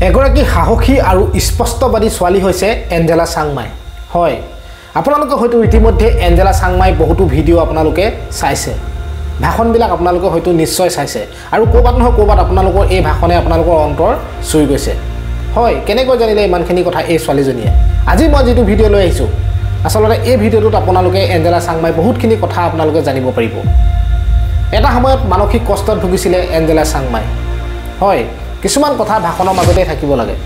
এগৰাকী সাহসী আৰু স্পষ্টবাদী ছোৱালী হৈছে এঞ্জেলা চাংমাই। হয়, আপোনালোকে হয়তো ইতিমধ্যে এঞ্জেলা চাংমাই বহুতো ভিডিঅ' আপোনালোকে চাইছে, ভাষণবিলাক আপোনালোকে হয়তো নিশ্চয় চাইছে, আৰু ক'ৰবাত নহয় ক'ৰবাত আপোনালোকৰ এই ভাষণে আপোনালোকৰ অন্তৰ চুই গৈছে। হয়, কেনেকৈ জানিলে ইমানখিনি কথা এই ছোৱালীজনীয়ে? আজি মই যিটো ভিডিঅ' লৈ আহিছোঁ, আচলতে এই ভিডিঅ'টোত আপোনালোকে এঞ্জেলা চাংমাই বহুতখিনি কথা আপোনালোকে জানিব পাৰিব। এটা সময়ত মানসিক কষ্টত ভুগিছিলে এঞ্জেলা চাংমাই। হয়, কিছুমান কথা ভাষণৰ মাজতে থাকিব লাগে।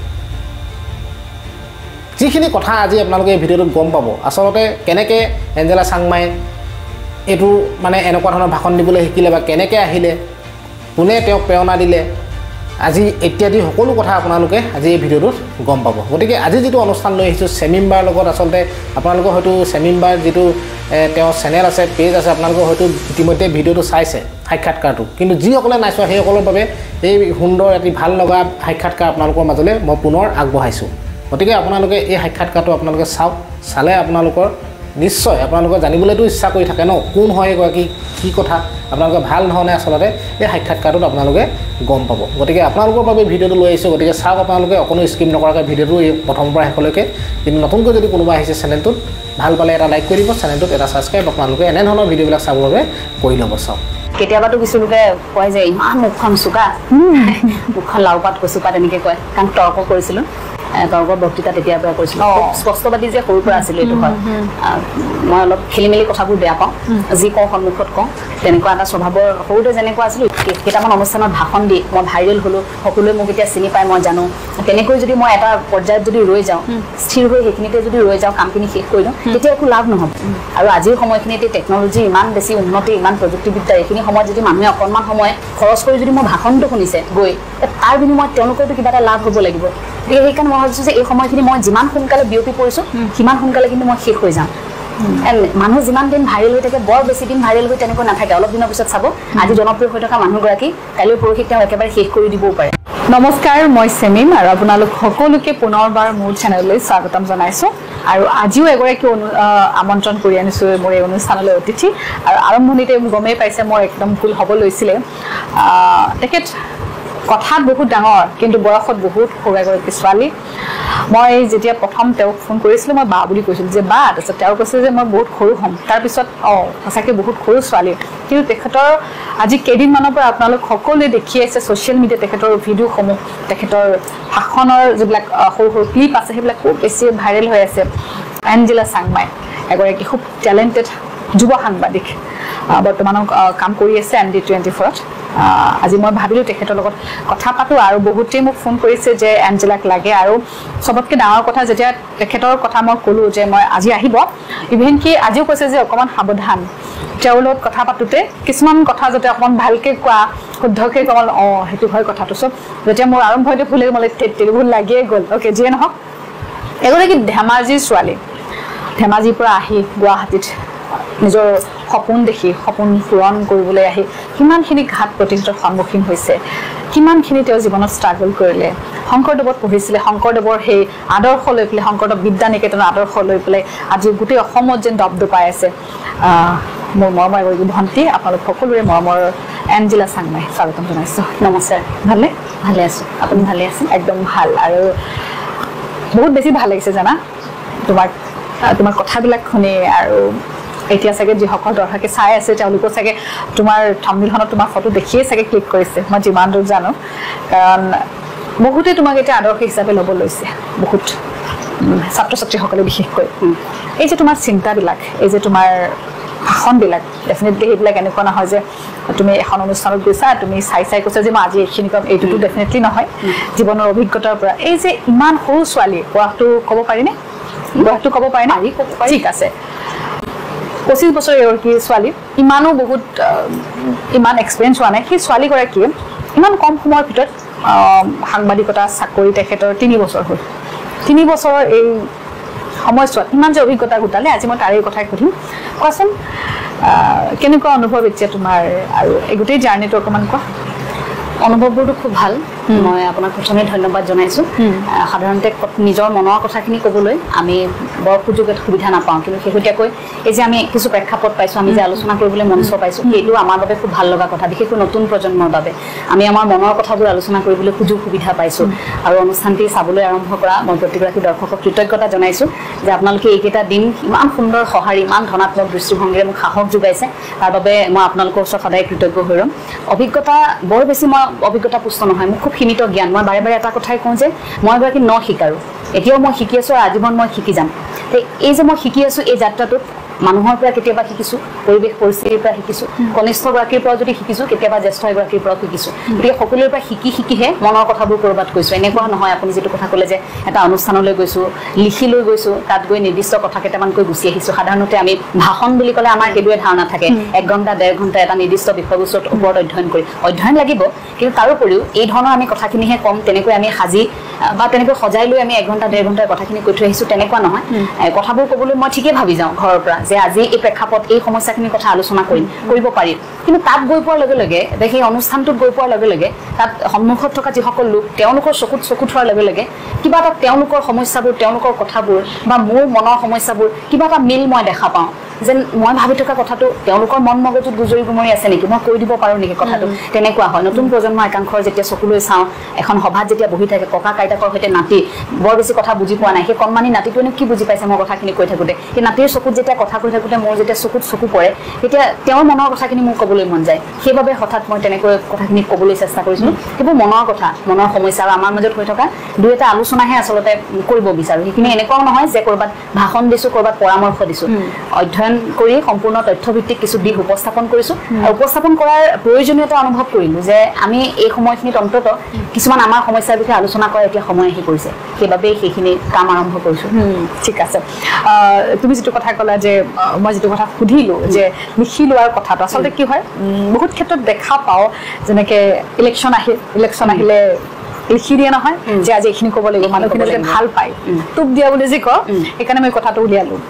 যিখিনি কথা আজি আপোনালোকে এই ভিডিঅ'টোত গম পাব, আচলতে কেনেকৈ এঞ্জেলা চাংমাই এইটো মানে এনেকুৱা ধৰণৰ ভাষণ দিবলৈ শিকিলে বা কেনেকৈ আহিলে, কোনে তেওঁক প্ৰেৰণা দিলে, আজি ইত্যাদি সকলো কথা আপোনালোকে আজি এই ভিডিঅ'টোত গম পাব। গতিকে আজি যিটো অনুষ্ঠান লৈ আহিছোঁ চেমিমবাৰ লগত, আচলতে আপোনালোকৰ হয়তো চেমিমবাৰ যিটো তেওঁৰ চেনেল আছে, পেজ আছে, আপোনালোকে হয়তো ইতিমধ্যে ভিডিঅ'টো চাইছে সাক্ষাৎকাৰটো, কিন্তু যিসকলে নাই চোৱা সেইসকলৰ বাবে এই সুন্দৰ এটি ভাল লগা সাক্ষাৎকাৰ আপোনালোকৰ মাজলৈ মই পুনৰ আগবঢ়াইছোঁ। গতিকে আপোনালোকে এই সাক্ষাৎকাৰটো আপোনালোকে চাওক, চালে আপোনালোকৰ নিশ্চয় আপোনালোকে জানিবলৈতো ইচ্ছা কৰি থাকে ন, কোন হয় এগৰাকী, কি কথা, আপোনালোকে ভাল ধৰণে আচলতে এই সাক্ষাৎকাৰটোত আপোনালোকে গম পাব। গতিকে আপোনালোকৰ বাবে ভিডিঅ'টো লৈ আহিছোঁ, গতিকে চাওক আপোনালোকে, অকণো স্কিপ নকৰাকৈ ভিডিঅ'টো এই প্ৰথমৰ পৰা শেষলৈকে। কিন্তু নতুনকৈ যদি কোনোবা আহিছে চেনেলটোত, ভাল পালে এটা লাইক কৰি দিব, চেনেলটোত এটা ছাবস্ক্ৰাইব আপোনালোকে এনেধৰণৰ ভিডিঅ'বিলাক চাবৰ বাবে কৰি ল'ব। চাওক, কেতিয়াবাতো কিছু লোকে কয় যে ইমান মুখখন চোকা, মুখখন লাও পাত কচু পাত এনেকৈ কয়, কাৰণ তৰ্ক কৰিছিলোঁ, তৰ্কৰ বক্তৃতা তেতিয়াৰ পৰা কৰিছিলোঁ। স্পষ্টবাদী যে সৰুৰ পৰা আছিলোঁ এইটো হয়। মই অলপ খেলি মেলি কথাবোৰ বেয়া পাওঁ, যি কওঁ সন্মুখত কওঁ, তেনেকুৱা এটা স্বভাৱৰ সৰুতে যেনেকুৱা আছিলোঁ। কেইটামান অনুষ্ঠানত ভাষণ দি মই ভাইৰেল হ'লোঁ, সকলোৱে মোক এতিয়া চিনি পায়, মই জানো। তেনেকৈ যদি মই এটা পৰ্যায়ত যদি ৰৈ যাওঁ, স্থিৰ হৈ সেইখিনিতে যদি ৰৈ যাওঁ, কামখিনি শেষ কৰি দিওঁ, তেতিয়া একো লাভ নহ'ব। আৰু আজিৰ সময়খিনিতে টেকন'লজি ইমান বেছি উন্নতি, ইমান প্ৰযুক্তিবিদ্যা, এইখিনি সময়ত যদি মানুহে অকণমান সময় খৰচ কৰি যদি মোৰ ভাষণটো শুনিছে গৈ, তাৰ বিনিময়ত তেওঁলোকৰতো কিবা এটা লাভ হ'ব লাগিব। গতিকে সেইকাৰণে মই ভাবিছোঁ যে এই সময়খিনি মই যিমান সোনকালে বিয়পি পৰিছোঁ, সিমান সোনকালে কিন্তু মই শেষ হৈ যাম। মানুহ যিমান দিন ভাইৰেল হৈ থাকে, বৰ বেছি দিন ভাইৰেল হৈ তেনেকৈ নাথাকে। অলপ দিনৰ পিছত চাব, আজি জনপ্ৰিয় হৈ থকা মানুহগৰাকী কাইলৈ পৰহি তেওঁ একেবাৰে শেষ কৰি দিবও পাৰে। নমস্কাৰ, মই চেমিম, আৰু আপোনালোক সকলোকে পুনৰবাৰ মোৰ চেনেললৈ স্বাগতম জনাইছোঁ। আৰু আজিও এগৰাকী আমন্ত্ৰণ কৰি আনিছোঁ মোৰ এই অনুষ্ঠানলৈ অতিথি। আৰু আৰম্ভণিতে গমেই পাইছে মই একদম ভুল হ'ব লৈছিলে। তেখেত কথাত বহুত ডাঙৰ, কিন্তু বয়সত বহুত সৰু এগৰাকী ছোৱালী। মই যেতিয়া প্ৰথম তেওঁক ফোন কৰিছিলোঁ, মই বা বুলি কৈছিলোঁ যে বা, তাৰপিছত তেওঁ কৈছে যে মই বহুত সৰু হ'ম। তাৰপিছত সঁচাকৈ বহুত সৰু ছোৱালী, কিন্তু তেখেতৰ আজি কেইদিনমানৰ পৰা আপোনালোক সকলোৱে দেখি আছে ছ'চিয়েল মিডিয়াত তেখেতৰ ভিডিঅ'সমূহ, তেখেতৰ ভাষণৰ যিবিলাক সৰু সৰু ক্লিপ আছে, সেইবিলাক খুব বেছি ভাইৰেল হৈ আছে। এঞ্জেলা চাংমাই এগৰাকী খুব টেলেণ্টেড যুৱ সাংবাদিক, বৰ্তমানো কাম কৰি আছে ND24ত। আজি মই ভাবিলোঁ তেখেতৰ লগত কথা পাতোঁ, আৰু বহুতেই মোক ফোন কৰিছে যে এঞ্জেলাক লাগে। আৰু চবতকৈ ডাঙৰ কথা, যেতিয়া তেখেতৰ কথা মই ক'লোঁ যে মই আজি আহিব, ইভেন কি আজিও কৈছে যে অকণমান সাৱধান, তেওঁৰ লগত কথা পাতোঁতে কিছুমান কথা যাতে অকণমান ভালকৈ কোৱা, শুদ্ধকৈ ক'ব, সেইটো হয় কথাটো। চব যেতিয়া মোৰ আৰম্ভণিতে ভুল লাগিল, মই ভুল লাগিয়ে গ'ল। অ'কে, যিয়ে নহওক, এগৰাকী ধেমাজিৰ ছোৱালী, ধেমাজিৰ পৰা আহি গুৱাহাটীত নিজৰ সপোন দেখি, সপোন পূৰণ কৰিবলৈ আহি কিমানখিনি ঘাত প্ৰতিঘাতৰ সন্মুখীন হৈছে, কিমানখিনি তেওঁ জীৱনত ষ্ট্ৰাগল কৰিলে। শংকৰদেৱত পঢ়িছিলে, শংকৰদেৱৰ সেই আদৰ্শ লৈ পেলাই, শংকৰদেৱ বিদ্যা নিকেতনৰ আদৰ্শ লৈ পেলাই আজি গোটেই অসমত যেন দপদপাই আছে। মোৰ মৰমৰ এগৰাকী ভণ্টি, আপোনালোক সকলোৰে মৰমৰ এঞ্জেলা চাংমাই, স্বাগতম জনাইছোঁ। নমস্কাৰ। ভালনে? ভালে আছোঁ, আপুনি ভালে আছে? একদম ভাল, আৰু বহুত বেছি ভাল লাগিছে জানা তোমাৰ কথাবিলাক শুনি। আৰু এতিয়া চাগে যিসকল দৰ্শকে চাই আছে, তেওঁলোকেও চাগে তোমাৰ থাম্বনেইলখনত তোমাৰ ফটো দেখিয়ে চাগে ক্লিক কৰিছে, মই যিমান দূৰ জানো। কাৰণ বহুতে তোমাক এতিয়া আদৰ্শ হিচাপে ল'ব লৈছে, বহুত ছাত্ৰ ছাত্ৰীসকলে বিশেষকৈ। এই যে তোমাৰ চিন্তাবিলাক, এই যে তোমাৰ ভাষণবিলাক, ডেফিনেটলি সেইবিলাক এনেকুৱা নহয় যে তুমি এখন অনুষ্ঠানত গৈছা, তুমি চাই কৈছা যে মই আজি এইখিনি ক'ম, এইটোতো ডেফিনেটলি নহয়। জীৱনৰ অভিজ্ঞতাৰ পৰা এই যে ইমান সৰু ছোৱালী, বয়সটো ক'ব পাৰিনে? বয়সটো ক'ব পাৰিনে? ঠিক আছে, 25 বছৰ এগৰাকী ছোৱালী, ইমানো বহুত ইমান এক্সপিৰিয়েঞ্চ হোৱা নাই। সেই ছোৱালীগৰাকীয়ে ইমান কম সময়ৰ ভিতৰত সাংবাদিকতা চাকৰি তেখেতৰ 3 বছৰ হ'ল। 3 বছৰৰ এই সময়ছোৱাত ইমান যে অভিজ্ঞতা গোটালে, আজি মই তাৰে কথাই সুধিম। কোৱাচোন, কেনেকুৱা অনুভৱ এতিয়া তোমাৰ, আৰু এই গোটেই জাৰ্ণিটো অকণমান কোৱা। অনুভৱবোৰতো খুব ভাল, মই আপোনাক প্ৰথমে ধন্যবাদ জনাইছোঁ সাধাৰণতে নিজৰ মনৰ কথাখিনি ক'বলৈ আমি বৰ সুবিধা নাপাওঁ কিন্তু শেহতীয়াকৈ এই যে আমি কিছু প্ৰেক্ষাপট পাইছোঁ আমি যে আলোচনা কৰিবলৈ মঞ্চ পাইছোঁ সেইটো আমাৰ বাবে খুব ভাল লগা কথা বিশেষকৈ নতুন প্ৰজন্মৰ বাবে আমি আমাৰ মনৰ কথাবোৰ আলোচনা কৰিবলৈ সুবিধা পাইছোঁ আৰু অনুষ্ঠানটি চাবলৈ আৰম্ভ কৰা মই প্ৰতিগৰাকী দৰ্শকক কৃতজ্ঞতা জনাইছোঁ যে আপোনালোকে এইকেইটা দিন ইমান সুন্দৰ সঁহাৰি ইমান ধনাত্মক দৃষ্টিভংগীৰে মোক সাহস যোগাইছে তাৰ বাবে মই আপোনালোকৰ ওচৰত সদায় কৃতজ্ঞ হৈ ৰ'ম অভিজ্ঞতা বৰ বেছি মই অভিজ্ঞতা পুষ্ট নহয় মোক খুব সীমিত জ্ঞান মই বাৰে বাৰে এটা কথাই কওঁ যে মই এগৰাকী শিকাৰো এতিয়াও মই শিকি আছোঁ আৰু আজীৱন মই শিকি যাম এই যে মই শিকি আছোঁ এই যাত্ৰাটোত মানুহৰ পৰা কেতিয়াবা শিকিছোঁ পৰিৱেশ পৰিস্থিতিৰ পৰা শিকিছোঁ কনিষ্ঠগৰাকীৰ পৰা যদি শিকিছোঁ কেতিয়াবা জ্যেষ্ঠ এগৰাকীৰ পৰাও শিকিছোঁ গতিকে সকলোৰে পৰা শিকিহে মনৰ কথাবোৰ ক'ৰবাত কৈছোঁ এনেকুৱা নহয় আপুনি যিটো কথা ক'লে যে এটা অনুষ্ঠানলৈ গৈছোঁ লিখি লৈ গৈছোঁ তাত গৈ নিৰ্দিষ্ট কথা কেইটামান কৈ গুচি আহিছোঁ সাধাৰণতে আমি ভাষণ বুলি ক'লে আমাৰ সেইটোৱে ধাৰণা থাকে 1 ঘণ্টা 1.5 ঘণ্টা এটা নিৰ্দিষ্ট বিষয়বস্তুৰ ওপৰত অধ্যয়ন লাগিব কিন্তু তাৰোপৰিও এই ধৰণৰ আমি কথাখিনিহে কম তেনেকৈ আমি সাজি বা তেনেকৈ সজাই লৈ আমি 1 ঘণ্টা 1.5 ঘণ্টাৰ কথাখিনি কৈ থৈ আহিছোঁ তেনেকুৱা নহয় কথাবোৰ ক'বলৈ মই ঠিকেই ভাবি যাওঁ ঘৰৰ পৰা যে আজি এই প্ৰেক্ষাপট এই সমস্যাখিনিৰ কথা আলোচনা কৰিব পাৰি কিন্তু তাত গৈ পোৱাৰ লগে লগে সেই অনুষ্ঠানটোত গৈ পোৱাৰ লগে লগে তাত সন্মুখত থকা যিসকল লোক তেওঁলোকৰ চকুত থোৱাৰ লগে লগে কিবা এটা তেওঁলোকৰ সমস্যাবোৰ তেওঁলোকৰ কথাবোৰ বা মোৰ মনৰ সমস্যাবোৰ কিবা এটা মিল মই দেখা পাওঁ যেন মই ভাবি থকা কথাটো তেওঁলোকৰ মন মগজুত গুজৰি গুমৰি আছে নেকি মই কৈ দিব পাৰোঁ নেকি কথাটো তেনেকুৱা হয় নতুন প্ৰজন্মৰ একাংশৰ যেতিয়া চকুলৈ চাওঁ এখন সভাত যেতিয়া বহি থাকে ককা আইতাকৰ সৈতে নাতি বৰ বেছি কথা বুজি পোৱা নাই সেই কণমানি নাতিটোৱেনো কি বুজি পাইছে মই কথাখিনি কৈ থাকোঁতে সেই নাতিৰ চকুত যেতিয়া কথা কৈ থাকোঁতে মোৰ যেতিয়া চকু পৰে তেতিয়া তেওঁৰ মনৰ কথাখিনি মোৰ ক'বলৈ মন যায় সেইবাবে হঠাৎ মই তেনেকৈ কথাখিনি ক'বলৈ চেষ্টা কৰিছিলোঁ সেইবোৰ মনৰ কথা মনৰ সমস্যা আৰু আমাৰ মাজত হৈ থকা দুই এটা আলোচনাহে আচলতে কৰিব বিচাৰোঁ সেইখিনি এনেকুৱাও নহয় যে ক'ৰবাত ভাষণ দিছোঁ ক'ৰবাত পৰামৰ্শ দিছোঁ অধ্যয়ন কৰি সম্পূৰ্ণ তথ্যভিত্তিক কিছু দিশ উপস্থাপন কৰিছোঁ আৰু উপস্থাপন কৰাৰ প্ৰয়োজনীয়তা অনুভৱ কৰিলোঁ যে আমি এই সময়খিনিত অন্তত কিছুমান আমাৰ সমস্যাৰ বিষয়ে আলোচনা কৰাৰ এতিয়া সময় আহি পৰিছে সেইবাবেই সেইখিনি কাম আৰম্ভ কৰিছোঁ ঠিক আছে তুমি যিটো কথা ক'লা যে মই যিটো কথা সুধিলোঁ যে লিখি লোৱাৰ কথাটো আচলতে কি হয় বহুত ক্ষেত্ৰত দেখা পাওঁ যেনেকৈ ইলেকশ্যন আহিলে লিখি দিয়ে নহয় যে আজি এইখিনি ক'ব লাগিব মানুহখিনি যাতে ভাল পায় টোপ দিয়া বুলি যি কওঁ সেইকাৰণে মই কথাটো উলিয়ালোঁ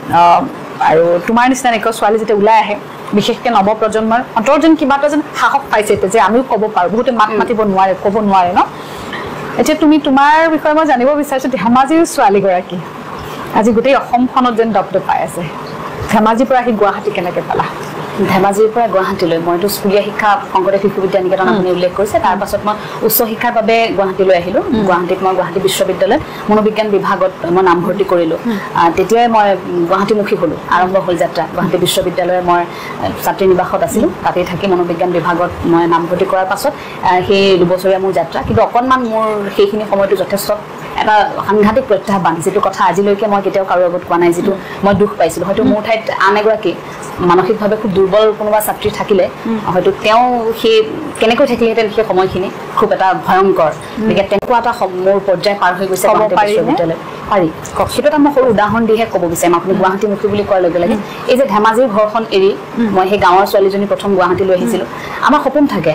আৰু তোমাৰ নিচিনা এনেকুৱা ছোৱালী যেতিয়া ওলাই আহে বিশেষকৈ নৱপ্ৰজন্মৰ অন্তৰত যেন কিবা এটা যেন সাহস পাইছে যে আমিও ক'ব পাৰোঁ বহুতে মাত মাতিব নোৱাৰে ক'ব নোৱাৰে ন এতিয়া তোমাৰ বিষয়ে মই জানিব বিচাৰিছোঁ ধেমাজিৰ ছোৱালীগৰাকী আজি গোটেই অসমখনত যেন দপদপাই আছে ধেমাজিৰ পৰা আহি গুৱাহাটী কেনেকৈ পালা ধেমাজিৰ পৰা গুৱাহাটীলৈ মইতো স্কুলীয়া শিক্ষা শংকৰদেৱ শিশু বিদ্যা নিকেতন আপুনি উল্লেখ কৰিছে তাৰ পাছত মই উচ্চ শিক্ষাৰ বাবে গুৱাহাটীলৈ আহিলোঁ গুৱাহাটীত মই গুৱাহাটী বিশ্ববিদ্যালয়ত মনোবিজ্ঞান বিভাগত মই নামভৰ্তি কৰিলোঁ তেতিয়াই মই গুৱাহাটীমুখী হ'লোঁ আৰম্ভ হ'ল যাত্ৰা গুৱাহাটী বিশ্ববিদ্যালয়ৰ মই ছাত্ৰী নিবাসত আছিলোঁ তাতেই থাকি মনোবিজ্ঞান বিভাগত মই নামভৰ্তি কৰাৰ পাছত সেই 2 বছৰীয়া মোৰ যাত্ৰা কিন্তু অকণমান মোৰ সেইখিনি সময়টো যথেষ্ট এটা সাংঘাতিক প্ৰত্যাহ্বান যিটো কথা আজিলৈকে মই কেতিয়াও কাৰো আগত কোৱা নাই যিটো মই দুখ পাইছিলোঁ হয়তো মোৰ ঠাইত আন এগৰাকী মানসিকভাৱে খুব দুৰ্বল কোনোবা ছাত্ৰী থাকিলে হয়তো তেওঁ সেই কেনেকৈ থাকিলেহেঁতেন সেই সময়খিনি খুব এটা ভয়ংকৰ গতিকে তেনেকুৱা এটা মোৰ পৰ্যায় পাৰ হৈ গৈছে বিশ্ববিদ্যালয় পাৰি সেইটো এটা মই সৰু উদাহৰণ দিহে ক'ব বিচাৰিম আপুনি গুৱাহাটীমুখী বুলি কোৱাৰ লগে লগে এই যে ধেমাজিৰ ঘৰখন এৰি মই সেই গাঁৱৰ ছোৱালীজনী প্ৰথম গুৱাহাটীলৈ আহিছিলোঁ আমাৰ সপোন থাকে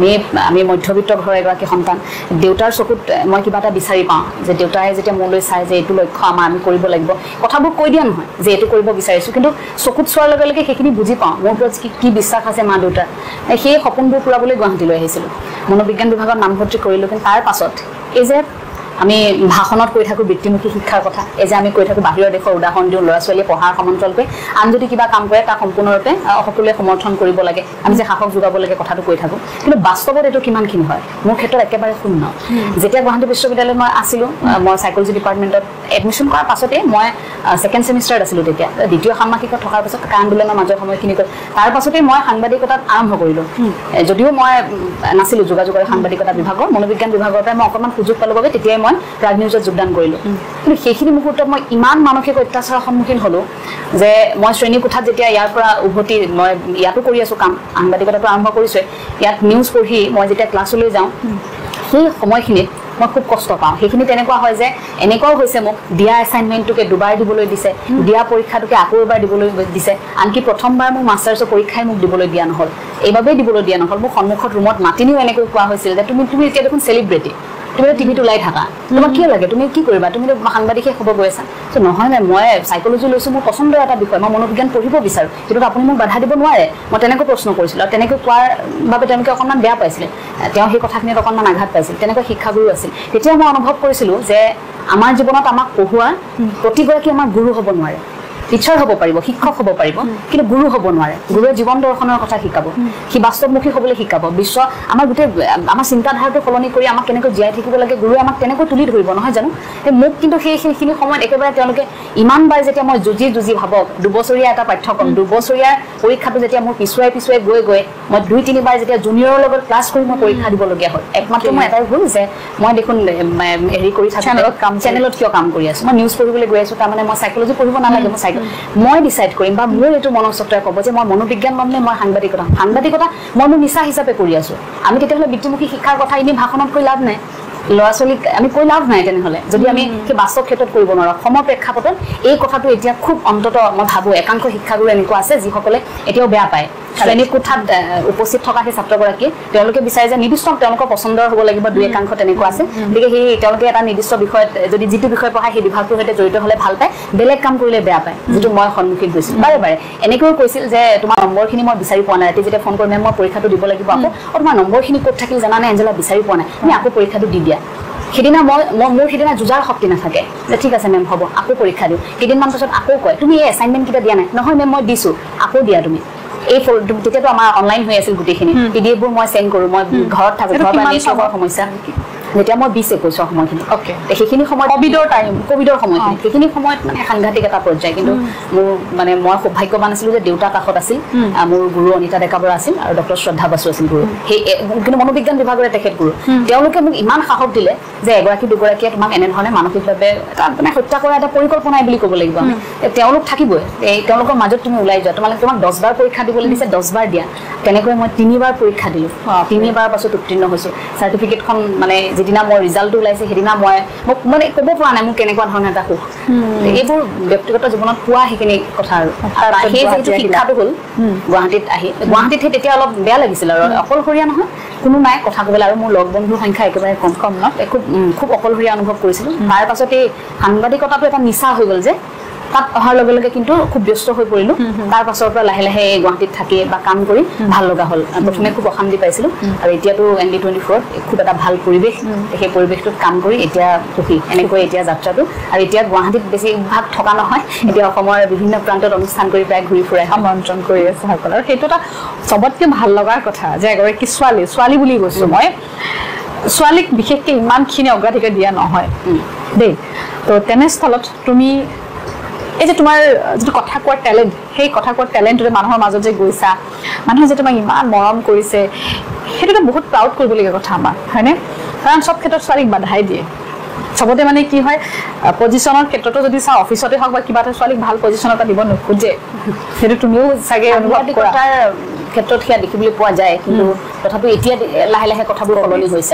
আমি মধ্যবিত্ত ঘৰৰ এগৰাকী সন্তান দেউতাৰ চকুত মই কিবা এটা বিচাৰি পাওঁ যে দেউতাই যেতিয়া মোলৈ চাই যে এইটো লক্ষ্য আমি কৰিব লাগিব কথাবোৰ কৈ দিয়া নহয় যে এইটো কৰিব বিচাৰিছোঁ কিন্তু চকুত চোৱাৰ লগে লগে সেইখিনি বুজি পাওঁ মোৰ ওপৰত কি বিশ্বাস আছে মা দেউতাৰ সেই সপোনবোৰ পূৰাবলৈ গুৱাহাটীলৈ আহিছিলোঁ মনোবিজ্ঞান বিভাগত নামভৰ্তি কৰিলোঁ কিন্তু তাৰ পাছত এই যে আমি ভাষণত কৈ থাকোঁ বৃত্তিমুখী শিক্ষাৰ কথা এই যে আমি কৈ থাকোঁ বাহিৰৰ দেশৰ উদাহৰণ দিওঁ ল'ৰা ছোৱালীয়ে পঢ়াৰ সমান্তৰালকৈ আন যদি কিবা কাম কৰে তাক সম্পূৰ্ণৰূপে সকলোৱে সমৰ্থন কৰিব লাগে আমি যে সাহস যোগাব লাগে কথাটো কৈ থাকোঁ কিন্তু বাস্তৱত এইটো কিমানখিনি হয় মোৰ ক্ষেত্ৰত একেবাৰে শূন্য যেতিয়া গুৱাহাটী বিশ্ববিদ্যালয়ত মই আছিলোঁ মই সাইক'লজি ডিপাৰ্টমেণ্টত এডমিশ্যন কৰাৰ পাছতে মই ছেকেণ্ড ছেমিষ্টাৰত আছিলোঁ তেতিয়া দ্বিতীয় ষান্মাসিকত থকাৰ পাছত আন্দোলনৰ মাজৰ সময়খিনি গ'ল তাৰ পাছতেই মই সাংবাদিকতাত আৰম্ভ কৰিলোঁ যদিও মই নাছিলোঁ যোগাযোগৰ সাংবাদিকতা বিভাগৰ মনোবিজ্ঞান বিভাগৰ পৰাই মই অকণমান সুযোগ পালোঁ বাবে তেতিয়াই মই প্ৰাগ নিউজত যোগদান কৰিলোঁ কিন্তু সেইখিনি মুহূৰ্তত মই ইমান মানসিক অত্যাচাৰৰ সন্মুখীন হ'লোঁ যে মই শ্ৰেণীকোঠাত যেতিয়া ইয়াৰ পৰা উভতি মই ইয়াতো কৰি আছোঁ কাম সাংবাদিকতাটো আৰম্ভ কৰিছোঁ ইয়াত নিউজ পঢ়ি মই যেতিয়া ক্লাছলৈ যাওঁ সেই সময়খিনিত মই খুব কষ্ট পাওঁ সেইখিনি তেনেকুৱা হয় যে এনেকুৱাও হৈছে মোক দিয়া এছাইনমেণ্টটোকে 2বাৰ দিবলৈ দিছে দিয়া পৰীক্ষাটোকে আকৌ এবাৰ দিবলৈ দিছে আনকি প্ৰথমবাৰ মোক মাষ্টাৰ্ছৰ পৰীক্ষাই মোক দিবলৈ দিয়া নহ'ল এইবাবেই দিবলৈ দিয়া নহ'ল মোক সন্মুখত ৰুমত মাতি নিও এনেকৈ কোৱা হৈছিল যে তুমি এতিয়া দেখোন চেলিব্ৰিটি তুমি টিভিত ওলাই থাকা তোমাক কি লাগে তুমি কি কৰিবা তুমি সাংবাদিকে হ'ব গৈ আছা তো নহয় নাই মই সাইকোলজি লৈছো মোৰ পছন্দৰ এটা বিষয় মই মনোবিজ্ঞান পঢ়িব বিচাৰো কিন্তু আপুনি মোক বাধা দিব নোৱাৰে মই তেনেকৈ প্ৰশ্ন কৰিছিলো আৰু তেনেকৈ কোৱাৰ বাবে তেওঁলোকে অকণমান বেয়া পাইছিলে তেওঁ সেই কথাখিনিত অকণমান আঘাত পাইছিল তেনেকৈ শিক্ষাগুৰু আছিল তেতিয়া মই অনুভৱ কৰিছিলো যে আমাৰ জীৱনত আমাক পঢ়োৱা প্ৰতিগৰাকী আমাৰ গুৰু হ'ব নোৱাৰে টিচাৰ হ'ব পাৰিব শিক্ষক হ'ব পাৰিব কিন্তু গুৰু হ'ব নোৱাৰে গুৰুৱে জীৱন দৰ্শনৰ কথা শিকাব সি বাস্তৱমুখী হ'বলৈ শিকাব বিশ্ব আমাৰ গোটেই আমাৰ চিন্তাধাৰাটো সলনি কৰি আমাক কেনেকৈ জীয়াই থাকিব লাগে গুৰুৱে আমাক তেনেকৈ তুলি ধৰিব নহয় জানো মোক কিন্তু সেইখিনি সময়ত একেবাৰে তেওঁলোকে ইমানবাৰ যেতিয়া মই যুঁজি ভাবক 2 বছৰীয়া এটা পাঠ্যক্ৰম 2 বছৰীয়া পৰীক্ষাটো যেতিয়া মোৰ পিছুৱাই গৈ মই 2-3 বাৰ যেতিয়া জুনিয়ৰৰ লগত ক্লাছ কৰি মই পৰীক্ষা দিবলগীয়া হয় একমাত্ৰ মই এটাই ভুল যে মই দেখোন হেৰি কৰি থাকোঁ চেনেলত কিয় কাম কৰি আছোঁ মই নিউজ পঢ়িবলৈ গৈ আছোঁ তাৰমানে মই সাইকোলজি পঢ়িব নালাগে মই ডিসাইড কৰিম বা মোৰ এইটো মনস্তত্বই ক'ব যে মই মনোবিজ্ঞান ল'ম নে মই সাংবাদিকতা মই মোৰ নিচা হিচাপে কৰি আছোঁ আমি তেতিয়াহ'লে বৃত্তিমুখী শিক্ষাৰ কথা এনেই ভাষণত কৈ লাভ নাই ল'ৰা ছোৱালীক আমি কৈ লাভ নাই তেনেহ'লে যদি আমি সেই বাস্তৱ ক্ষেত্ৰত কৰিব নোৱাৰোঁ অসমৰ প্ৰেক্ষাপটত এই কথাটো এতিয়া খুব অন্ততঃ মই ভাবোঁ একাংশ শিক্ষাগুৰু এনেকুৱা আছে যিসকলে এতিয়াও বেয়া পায় শ্ৰেণী কোঠাত উপস্থিত থকা সেই ছাত্ৰগৰাকীয়ে তেওঁলোকে বিচাৰে যে নিৰ্দিষ্ট তেওঁলোকৰ পচন্দৰ হ'ব লাগিব 2 একাংশ তেনেকুৱা আছে গতিকে সেই তেওঁলোকে এটা নিৰ্দিষ্ট বিষয়ত যদি যিটো বিষয় পঢ়ায় সেই বিভাগটোৰ সৈতে জড়িত হ'লে ভাল পায় বেলেগ কাম কৰিলে বেয়া পায় যিটো মই সন্মুখীন গৈছিলোঁ বাৰে এনেকৈও কৈছিল যে তোমাৰ নম্বৰখিনি মই বিচাৰি পোৱা নাই ৰাতি যেতিয়া ফোন কৰি মেম মই পৰীক্ষাটো দিব লাগিব আকৌ তোমাৰ নম্বৰখিনি ক'ত থাকিল জানানে এঞ্জেলা বিচাৰি পোৱা নাই তুমি আকৌ পৰীক্ষাটো দি দিয়া সেইদিনা মোৰ সেইদিনা যুঁজাৰ শক্তি নাথাকে যে ঠিক আছে মেম হ'ব আকৌ পৰীক্ষা দিওঁ কেইদিনমান পাছত আকৌ কয় তুমি এই এছাইনমেণ্ট কেইটা দিয়া নাই নহয় মেম মই দিছোঁ আকৌ দিয়া তুমি এই তেতিয়াতো আমাৰ অনলাইন হৈ আছিল গোটেইখিনি পিডিএফবোৰ মই চেণ্ড কৰোঁ মই ঘৰত থাকোঁ ঘৰৰ পৰা নেটৱৰ্কৰ সমস্যা যেতিয়া মই 20-21 সময়খিনি সেইখিনি সময়ত কোভিডৰ সময়খিনি সেইখিনি সময়ত মানে সাংঘাতিক এটা পৰ্যায় কিন্তু মোৰ মানে মই সৌভাগ্যৱান আছিলোঁ যে দেউতা কাষত আছিল মোৰ গুৰু অনিতা ডেকা বৰা আছিল আৰু ডক্টৰ শ্ৰদ্ধা বাসু আছিল গুৰু সেই কিন্তু মনোবিজ্ঞান বিভাগৰে তেখেত গুৰু তেওঁলোকে মোক ইমান সাহস দিলে যে এগৰাকী দুগৰাকীয়ে তোমাক এনেধৰণে মানসিকভাৱে মানে হত্যা কৰা এটা পৰিকল্পনাই বুলি ক'ব লাগিব আমি তেওঁলোক থাকিবই তেওঁলোকৰ মাজত তুমি ওলাই যোৱা তোমাক 10 বাৰ পৰীক্ষা দিবলৈ দিছে 10 বাৰ দিয়া তেনেকৈ মই 3 বাৰ পৰীক্ষা দিলোঁ 3 বাৰ পাছত উত্তীৰ্ণ হৈছোঁ চাৰ্টিফিকেটখন মানে যেদিনা মোৰ ৰিজাল্টটো ওলাইছে সেইদিনা মোক মানে ক'ব পৰা নাই মোক কেনেকুৱা ধৰণৰ এটা সুখ এইবোৰ ব্যক্তিগত জীৱনত পোৱা সেইখিনি কথা আৰু সেই যিটো শিক্ষাটো হ'ল গুৱাহাটীত তেতিয়া অলপ বেয়া লাগিছিল আৰু অকলশৰীয়া নহয় কোনো নাই কথা ক'বলৈ আৰু মোৰ লগ বন্ধুৰ সংখ্যা একেবাৰে কম ন খুব অকলশৰীয়া অনুভৱ কৰিছিলোঁ তাৰ পাছত এই সাংবাদিকতাটো এটা নিচা হৈ গ'ল যে তাত অহাৰ লগে লগে কিন্তু খুব ব্যস্ত হৈ পৰিলোঁ তাৰ পাছৰ পৰা লাহে লাহে গুৱাহাটীত থাকি বা কাম কৰি ভাল লগা হ'ল প্ৰথমে খুব অশান্তি পাইছিলোঁ আৰু এতিয়াতো ND24 খুব এটা ভাল পৰিৱেশ সেই পৰিৱেশটোত কাম কৰি এতিয়া সুখী এনেকৈ এতিয়া যাত্ৰাটো আৰু এতিয়া গুৱাহাটীত বেছিভাগ থকা নহয় এতিয়া অসমৰ বিভিন্ন প্ৰান্তত অনুষ্ঠান কৰি প্ৰায় ঘূৰি ফুৰাই আমন্ত্ৰণ কৰি আছে সকলো আৰু সেইটো এটা চবতকৈ ভাল লগাৰ কথা যে এগৰাকী ছোৱালী বুলি কৈছোঁ মই ছোৱালীক বিশেষকৈ ইমানখিনি অগ্ৰাধিকাৰ দিয়া নহয় দেই তো তেনেস্থলত তুমি এই যে তোমাৰ যিটো কথা কোৱাৰ টেলেণ্ট সেই কথা কোৱাৰ টেলেণ্টটোতে মানুহৰ মাজত যে গৈছা মানুহে যে তোমাক ইমান মৰম কৰিছে সেইটোতো বহুত প্ৰাউড কৰিবলগীয়া কথা আমাৰ হয়নে কাৰণ চব ক্ষেত্ৰত ছোৱালীক বাধাই দিয়ে চবতে মানে কি হয় পজিশ্যনৰ ক্ষেত্ৰতো যদি চাওঁ অফিচতে হওক বা কিবা এটা ছোৱালীক ভাল পজিশ্যন এটা দিব নোখোজে সেইটো তুমিও চাগে অনুভৱ কৰা ক্ষেত্ৰত সেয়া দেখিবলৈ পোৱা যায় কিন্তু তথাপি এতিয়া লাহে লাহে কথাবোৰ সলনি হৈছে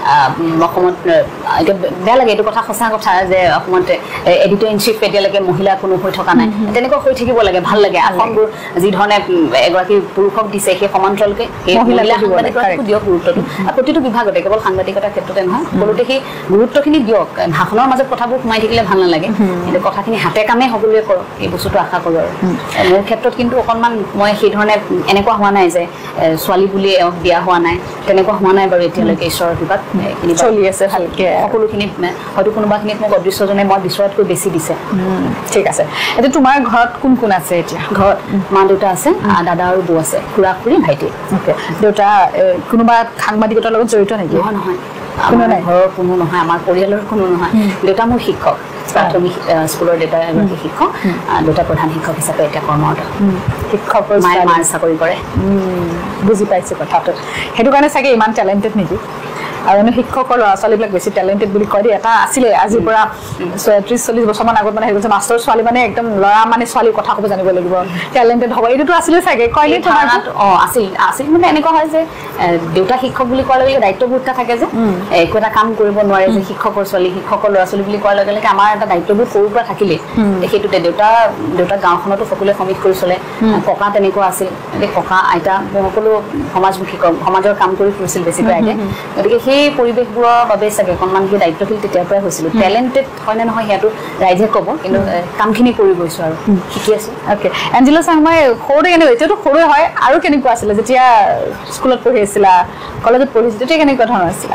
অসমত এতিয়া বেয়া লাগে এইটো কথা সঁচা কথা যে অসমত এডিটৰ ইন চিফ এতিয়ালৈকে মহিলা কোনো হৈ থকা নাই তেনেকুৱা হৈ থাকিব লাগে ভাল লাগে আসনবোৰ যি ধৰণে এগৰাকী পুৰুষক দিছে সেই সমান্তৰালকে সেই মহিলা সাংবাদিকতাকো দিয়ক গুৰুত্বটো প্ৰতিটো বিভাগতে কেৱল সাংবাদিকতাৰ ক্ষেত্ৰতে নহয় সকলোতে সেই গুৰুত্বখিনি দিয়ক ভাষণৰ মাজত কথাবোৰ সোমাই থাকিলে ভাল নালাগে কিন্তু কথাখিনি হাতে কামে সকলোৱে কৰক এই বস্তুটো আশা কৰোঁ আৰু মোৰ ক্ষেত্ৰত কিন্তু অকণমান মই সেই ধৰণে এনেকুৱা হোৱা নাই যে ছোৱালী বুলি দিয়া হোৱা নাই তেনেকুৱা হোৱা নাই বাৰু এতিয়ালৈকে ঈশ্বৰৰ কৃপাত চলি আছে ভালকে সকলোখিনিত হয়তো কোনোবাখিনিত মোক অদৃশ্যজনে মই বিচৰাতকৈ বেছি দিছে ঠিক আছে এতিয়া তোমাৰ ঘৰত কোন কোন আছে এতিয়া ঘৰত মা দেউতা আছে দাদা আৰু বৌ আছে খুৰা খুৰী ভাইটি দেউতা কোনোবা সাংবাদিকতাৰ লগত জড়িত নেকি নহয় আমাৰ ঘৰৰ কোনো নহয় আমাৰ পৰিয়ালৰ কোনো নহয় দেউতা মোৰ শিক্ষক প্ৰাথমিক স্কুলৰ দেউতা এগৰাকী শিক্ষক দেউতা প্ৰধান শিক্ষক হিচাপে এতিয়া কৰ্মৰত শিক্ষকৰ মাৰ চাকৰি কৰে বুজি পাইছোঁ কথাটো সেইটো কাৰণে চাগে ইমান টেলেণ্টেড নেকি আৰু শিক্ষকৰ ল'ৰা ছোৱালীবিলাক বেছি টেলেণ্টেড বুলি কয় এটা আছিলে আজিৰ পৰা 30-40 বছৰমান আগত মানে হেৰি মাষ্টৰ ছোৱালী মানে একদম ল'ৰা মানে ছোৱালীৰ কথা ক'ব জানিব লাগিব টেলেণ্টেড হ'ব এইটোতো আছিলে চাগে কয় নে তোমাৰ আছিল মানে এনেকুৱা হয় যে দেউতা শিক্ষক বুলি কোৱাৰ লগে লগে দায়িত্ববোধ থাকে যে একো এটা কাম কৰিব নোৱাৰে যে শিক্ষকৰ ছোৱালী শিক্ষকৰ ল'ৰা ছোৱালী বুলি কোৱাৰ লগে লগে আমাৰ এটা দায়িত্ববোধ সৰুৰ পৰা থাকিলে সেইটোতে দেউতা গাঁওখনতো সকলোৱে সমিত কৰি চলে ককা তেনেকুৱা আছিল ককা আইতা সকলো সমাজমুখী সমাজৰ কাম কৰি ফুৰিছিল বেছিকৈ আইতাই গতিকে সেই সেই পৰিৱেশবোৰৰ বাবে চাগে অকণমান সেই দায়িত্বশীল তেতিয়াৰ পৰাই হৈছিলোঁ টেলেণ্টেড হয়নে নহয় সেয়াটো ৰাইজে ক'ব কিন্তু কামখিনি কৰি গৈছোঁ আৰু শিকি আছোঁ অ'কে এঞ্জেলা চাংমাই সৰুতে কেনেকুৱা এতিয়াতো সৰুৱে হয় আৰু কেনেকুৱা আছিলে যেতিয়া স্কুলত পঢ়ি আছিলা কলেজত পঢ়িছিলা তেতিয়া কেনেকুৱা ধৰণৰ আছিলা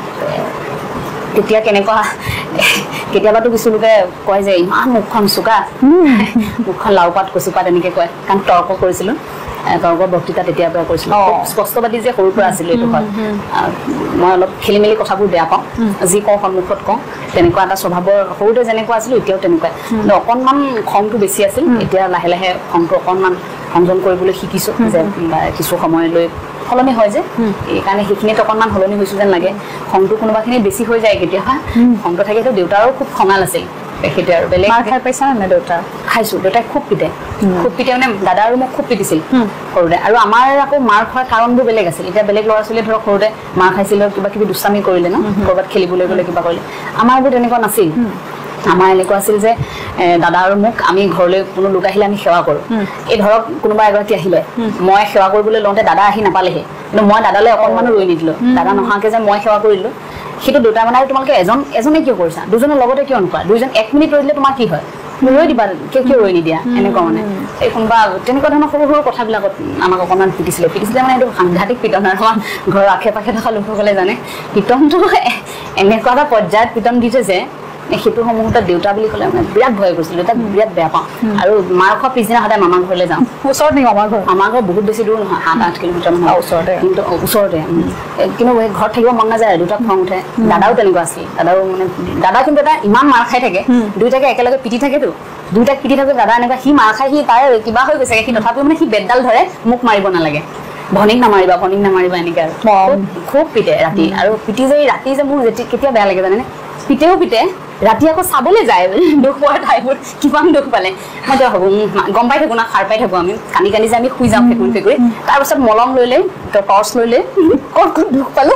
তেতিয়া কেনেকুৱা কেতিয়াবাতো কিছু লোকে কয় যে ইমান মুখখন চোকা মুখখন লাওপাত কচুপাত এনেকৈ কয় কাৰণ তৰ্ক কৰিছিলোঁ তৰ্কৰ বক্তৃতা তেতিয়াৰ পৰা কৰিছিলোঁ স্পষ্টবাদী যে সৰুৰ পৰা আছিলোঁ এইটো হয় মই অলপ খেলি মেলি কথাবোৰ বেয়া পাওঁ যি কওঁ সন্মুখত কওঁ তেনেকুৱা এটা স্বভাৱৰ সৰুতে যেনেকুৱা আছিলোঁ এতিয়াও তেনেকুৱাই কিন্তু অকণমান খংটো বেছি আছিল এতিয়া লাহে লাহে খংটো অকণমান সংযম কৰিবলৈ শিকিছোঁ যে কিছু সময়লৈ সলনি হয় যে এইকাৰণে সেইখিনিত অকণমান সলনি হৈছোঁ যেন লাগে খংটো কোনোবাখিনি বেছি হৈ যায় কেতিয়াবা খংটো থাকেতো দেউতাৰো খুব খঙাল আছিল তেখেতে আৰু বেলেগ খাই পাইছা নে দেউতা খাইছোঁ দেউতাই খুব পিটে মানে দাদা আৰু মোক খুব পিটিছিল সৰুতে আৰু আমাৰ আকৌ মাৰ খোৱাৰ কাৰণবোৰ বেলেগ আছিল এতিয়া বেলেগ ল'ৰা ছোৱালীয়ে ধৰক সৰুতে মাৰ খাইছিল কিবা কিবি দুষ্টামি কৰিলে ন ক'ৰবাত খেলিবলৈ গ'লে কিবা কৰিলে আমাৰবোৰ তেনেকুৱা নাছিল আমাৰ এনেকুৱা আছিল যে দাদা আৰু মোক আমি ঘৰলৈ কোনো লোক আহিলে আমি সেৱা কৰোঁ এই ধৰক কোনোবা এগৰাকী আহিলে মই সেৱা কৰিবলৈ লওঁতে দাদা আহি নাপালেহে কিন্তু মই দাদালৈ অকণমানো ৰৈ নিদিলোঁ দাদা নোহোৱাকৈ যে মই সেৱা কৰিলোঁ সেইটো দেউতা মানে তোমালোকে এজনে কিয় কৰিছা দুজনৰ লগতে কিয় নোকোৱা দুইজন 1 মিনিট ৰৈ দিলে তোমাৰ কি হয় ৰৈ দিবা কিয় ৰৈ নিদিয়া এনেকুৱা মানে এই কোনোবা তেনেকুৱা ধৰণৰ সৰু সৰু কথাবিলাকত আমাক অকণমান পিটিছিলে মানে এইটো সাংঘাতিক পিটন আৰু আমাৰ ঘৰৰ আশে পাশে থকা লোকসকলে জানে পিটনটো এনেকুৱা এটা পৰ্যায়ত পিটন দিছে যে সেইটো সমূহত দেউতা বুলি ক'লে মানে বিৰাট ভয় কৰিছিলোঁ তাক বিৰাট বেয়া পাওঁ আৰু মাৰ খোৱা পিছদিনা সদায় মামাৰ ঘৰলৈ যাওঁ ওচৰত নেকি আমাৰ ঘৰ বহুত বেছি দূৰ নহয় 7-8 কিলোমিটাৰ মান ওচৰতে কিন্তু ঘৰত থাকিব মন নাযায় দুটাক খং উঠে দাদাও তেনেকুৱা আছিল দাদা কিন্তু এটা ইমান মাৰ খাই থাকে দুইটাকে একেলগে পিটি থাকেতো দুইটাক পিটি থাকে দাদা এনেকুৱা সি মাৰ খাই সি তাৰ কিবা হৈ গৈছে সি তথাপিও মানে সি বেতডাল ধৰে মোক মাৰিব নালাগে ভনিক নামাৰিবা এনেকৈ আৰু খুব পিটে ৰাতি আৰু পিটি যে ৰাতি যে মোৰ কেতিয়া বেয়া লাগে জানেনে পিটে ৰাতি আকৌ চাবলৈ যায় দুখ পোৱা ঠাইবোৰ কিমান দুখ পালে মই এতিয়া হ'ব গম পাই থাকোঁ না সাৰ পাই থাকোঁ আমি কান্দি যে আমি শুই যাওঁ ফেকুৰি তাৰপিছত মলম লৈ টৰ্চ লৈ ক'ত দুখ পালোঁ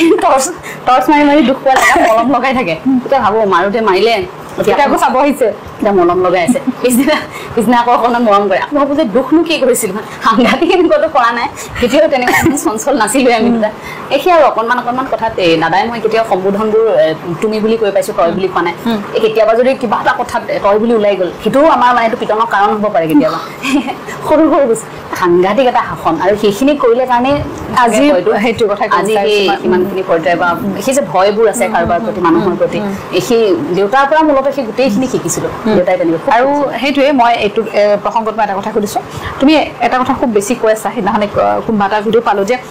টৰ্চ মাৰি দুখ পোৱা জেগা মলম লগাই থাকে তেতিয়া ভাবোঁ মাৰোতে মাৰিলে এতিয়া আকৌ চাব আহিছে এতিয়া মলম লগাই আছে পিছদিনা আকৌ অকণমান মৰম কৰে আকৌ ভাবোঁ যে দুখনো কি কৰিছিল সাংঘাতিক এনেকুৱাটো কৰা নাই তেতিয়াও তেনেকুৱা চঞ্চল নাছিলোঁ আমি দুটা সেই আৰু অকণমান কথাত দাদাই মই কেতিয়াও সম্বোধনবোৰ তুমি বুলি কৈ পাইছোঁ তই বুলি কোৱা নাই কেতিয়াবা যদি কিবা এটা কথাত তই বুলি ওলাই গ'ল সেইটোও আমাৰ মানে এইটো পিটনৰ কাৰণ হ'ব পাৰে কেতিয়াবা সৰু বস্তু সাংঘাতিক এটা শাসন আৰু সেইখিনি কৰিলে কাৰণে আজি সেইটো কথা আজি ইমানখিনি পৰ্যায় বা সেই যে ভয়বোৰ আছে কাৰোবাৰ প্ৰতি মানুহৰ প্ৰতি সেই দেউতাৰ পৰা মূলতঃ সেই গোটেইখিনি শিকিছিলোঁ দেউতাই তেনেকৈ আৰু সেইটোৱে মই এইটো প্ৰসংগত মই এটা কথা সুধিছোঁ তুমি এটা কথা খুব বেছি কৈ আছা সেইদিনাখনে কোনোবা এটা ভিডিঅ' পালোঁ যে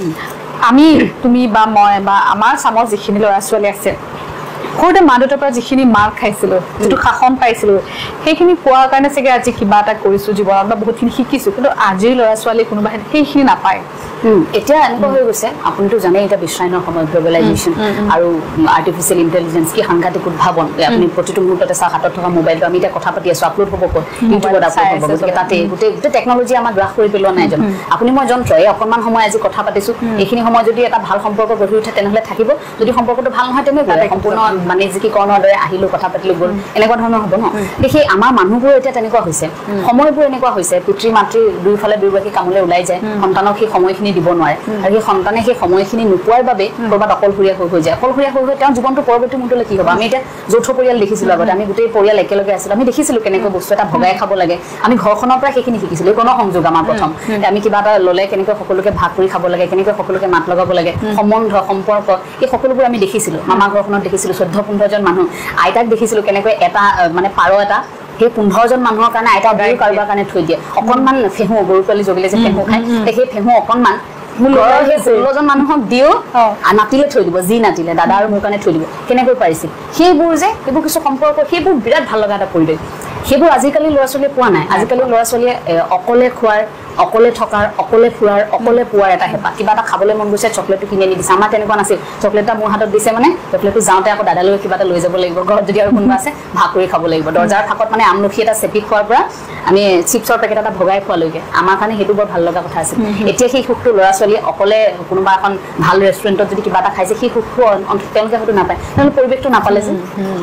তুমি বা মই বা আমাৰ চামৰ যিখিনি ল'ৰা ছোৱালী আছে সৰুতে মা দেউতাৰ পৰা যিখিনি মাৰ খাইছিলোঁ যিটো শাসন পাইছিলোঁ সেইখিনি পোৱাৰ কাৰণে চাগে আজি কিবা এটা কৰিছোঁ জীৱনত বা বহুতখিনি শিকিছোঁ কিন্তু আজিৰ ল'ৰা ছোৱালী কোনোবাই সেইখিনি নাপায় এতিয়া এনেকুৱা হৈ গৈছে আপুনিতো জানেই এতিয়া বিশ্বায়নৰ সময় গ্ল'বেলাইজেশ্যন আৰু আৰ্টিফিচিয়েল ইণ্টেলিজেঞ্চ কি সাংঘাতিক উদ্ভাৱন আপুনি প্ৰতিটো মুহূৰ্ততে চাওক হাতত থকা মোবাইলটো আমি এতিয়া কথা পাতি আছোঁ আপলোড হ'ব ক'ত ইউটিউবত আপলোড হ'ব গতিকে তাতে গোটেই টেকন'লজি আমাক গ্ৰাস কৰি পেলোৱা নাই জানো আপুনি মই যন্ত্ৰ এই অকণমান সময় আজি কথা পাতিছোঁ এইখিনি সময় যদি এটা ভাল সম্পৰ্ক গঢ়ি উঠে তেনেহ'লে থাকিব যদি সম্পৰ্কটো ভাল নহয় তেনেহ'লে সম্পূৰ্ণ বাণিজ্যিকীকৰণৰ দৰে আহিলোঁ কথা পাতিলোঁ গ'ল এনেকুৱা ধৰণৰ হ'ব ন সেই আমাৰ মানুহবোৰ এতিয়া তেনেকুৱা হৈছে সময়বোৰ এনেকুৱা হৈছে পিতৃ মাতৃ দুয়োফালে দুয়োগৰাকী কামলৈ ওলাই যায় সন্তানক সেই সময়খিনি দিব নোৱাৰে আৰু সেই সন্তানে সেই সময়খিনি নোপোৱাৰ বাবে ক'ৰবাত অকলশৰীয়া হৈ যায় অকলশৰীয়া হৈ তেওঁৰ জীৱনটো পৰৱৰ্তী মুহূৰ্তলৈ কি হ'ব আমি এতিয়া যৌথ পৰিয়াল দেখিছিলোঁ আগতে আমি গোটেই পৰিয়াল একেলগে আছিলোঁ আমি দেখিছিলোঁ কেনেকৈ বস্তু এটা ভগাই খাব লাগে আমি ঘৰখনৰ পৰা সেইখিনি শিকিছিলোঁ কোনো সংযোগ আমাৰ প্ৰথম আমি কিবা এটা ল'লে কেনেকৈ সকলোকে ভাগ কৰি খাব লাগে কেনেকৈ সকলোকে মাত লগাব লাগে সম্বন্ধ সম্পৰ্ক এই সকলোবোৰ আমি দেখিছিলোঁ মামা ঘৰখনত দেখিছিলোঁ 14-15জন মানুহ আইতাক দেখিছিলোঁ কেনেকৈ এটা মানে পাৰ এটা সেই 15জন মানুহৰ কাৰণে আইতা গৰু কাৰোবাৰ কাৰণে থৈ দিয়ে অকণমান ফেহু গৰু পোৱালি জগিলে যে ফেহু খায় সেই ফেহু অকণমান ঘৰৰ সেই 16জন মানুহক দিও নাতিলে থৈ দিব যি নাতিলে দাদা আৰু মোৰ কাৰণে থৈ দিব কেনেকৈ পাৰিছিল সেইবোৰ কিছু সম্পৰ্ক সেইবোৰ বিৰাট ভাল লগা এটা পৰিৱেশ সেইবোৰ আজিকালি ল'ৰা ছোৱালীয়ে পোৱা নাই আজিকালি ল'ৰা ছোৱালীয়ে অকলে খোৱাৰ অকলে থকাৰ অকলে ফুৰাৰ অকলে পোৱাৰ এটা হেঁপাহ কিবা এটা খাবলৈ মন গৈছে চকলেটটো কিনি আনি দিছে আমাৰ তেনেকুৱা নাছিল চকলেট এটা মোৰ হাতত দিছে মানে চকলেটটো যাওঁতে আকৌ দাদালৈ কিবা এটা লৈ যাব লাগিব ঘৰত যদি আৰু কোনোবা আছে ভাগ কৰি খাব লাগিব দৰ্জাৰ ফাকত মানে আমলখি এটা চেপি খোৱাৰ পৰা আমি চিপছৰ পেকেট এটা ভগাই খোৱালৈকে আমাৰ কাৰণে সেইটো বৰ ভাল লগা কথা আছিল এতিয়া সেই সুখটো ল'ৰা ছোৱালীয়ে অকলে কোনোবা এখন ভাল ৰেষ্টুৰেণ্টত যদি কিবা এটা খাইছে সেই সুখটো তেওঁলোকে হয়তো নাপায় তেওঁলোকে পৰিৱেশটো নাপালে যে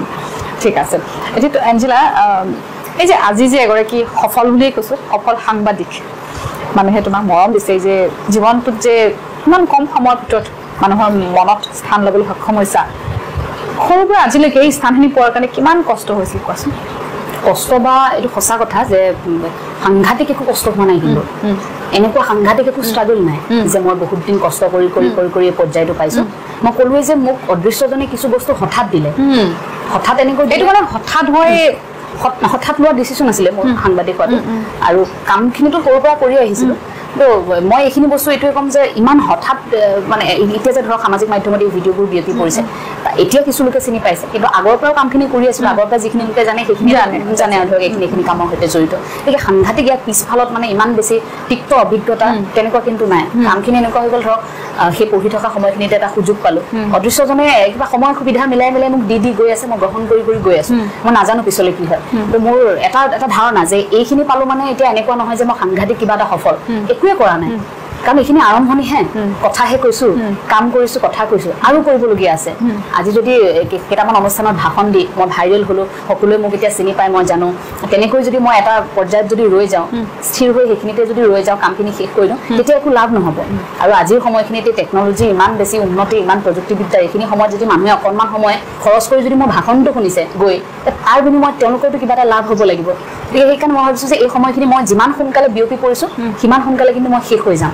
ঠিক আছে এতিয়াতো এঞ্জেলা এই যে আজি যে এগৰাকী সফল বুলিয়ে কৈছোঁ সফল সাংবাদিক মানুহে তোমাক মৰম দিছে যে জীৱনটোত যে ইমান কম সময়ৰ ভিতৰত মানুহৰ মনত স্থান ল'বলৈ সক্ষম হৈছা সৰুৰ পৰা আজিলৈকে এই স্থানখিনি পোৱাৰ কাৰণে কিমান কষ্ট হৈছিল কোৱাচোন কষ্ট বা এইটো সঁচা কথা যে সাংঘাতিক একো কষ্ট হোৱা নাই কিন্তু এনেকুৱা সাংঘাতিক একো ষ্ট্ৰাগল নাই যে মই বহুত দিন কষ্ট কৰি এই পৰ্যায়টো পাইছোঁ মই ক'লোৱে যে মোক অদৃশ্যজনে কিছু বস্তু হঠাৎ দিলে হঠাৎ এনেকৈ এইটো মানে হঠাৎ হৈ হঠাৎ লোৱা ডিচিশ্যন আছিলে মোৰ সাংবাদিক হোৱাটো আৰু কামখিনিতো সৰুৰ পৰা কৰি আহিছিলোঁ তো মই এইখিনি বস্তু এইটোৱে ক'ম যে ইমান হঠাৎ মানে এতিয়া যে ধৰক সামাজিক মাধ্যমত এই ভিডিঅ'বোৰ বিয়পি পৰিছে এতিয়া কিছু লোকে চিনি পাইছে কিন্তু আগৰ পৰাও কামখিনি কৰি আছিলোঁ আগৰ পৰা যিখিনি লোকে জানে সেইখিনি জানে আৰু ধৰক এইখিনি কামৰ সৈতে জড়িত গতিকে সাংঘাতিক ইয়াৰ পিছফালত মানে ইমান বেছি তিক্ত অভিজ্ঞতা তেনেকুৱা কিন্তু নাই কামখিনি এনেকুৱা হৈ গ'ল ধৰক সেই পঢ়ি থকা সময়খিনিতে এটা সুযোগ পালোঁ অদৃশ্যজনে কিবা সময় সুবিধা মিলাই মোক দি গৈ আছে মই গ্ৰহণ কৰি গৈ আছোঁ মই নাজানো পিছলৈ কি হয় তো মোৰ এটা ধাৰণা যে এইখিনি পালোঁ মানে এতিয়া এনেকুৱা নহয় যে মই সাংঘাতিক কিবা এটা সফল একোৱে কৰা নাই কাৰণ এইখিনি আৰম্ভণিহে কথাহে কৈছোঁ কাম কৰিছোঁ কথা কৈছোঁ আৰু কৰিবলগীয়া আছে আজি যদি কেইটামান অনুষ্ঠানত ভাষণ দি মই ভাইৰেল হ'লোঁ সকলোৱে মোক এতিয়া চিনি পায় মই জানো তেনেকৈ যদি মই এটা পৰ্যায়ত যদি ৰৈ যাওঁ স্থিৰ হৈ সেইখিনিতে যদি ৰৈ যাওঁ কামখিনি শেষ কৰি দিওঁ তেতিয়া একো লাভ নহ'ব আৰু আজিৰ সময়খিনিতে টেকন'লজি ইমান বেছি উন্নতি ইমান প্ৰযুক্তিবিদ্যা এইখিনি সময়ত যদি মানুহে অকণমান সময় খৰচ কৰি যদি মোৰ ভাষণটো শুনিছে গৈ তাৰ বিনিময়ত তেওঁলোকৰতো কিবা এটা লাভ হ'ব লাগিব গতিকে সেইকাৰণে মই ভাবিছোঁ যে এই সময়খিনি মই যিমান সোনকালে বিয়পি পৰিছোঁ সিমান সোনকালে কিন্তু মই শেষ হৈ যাওঁ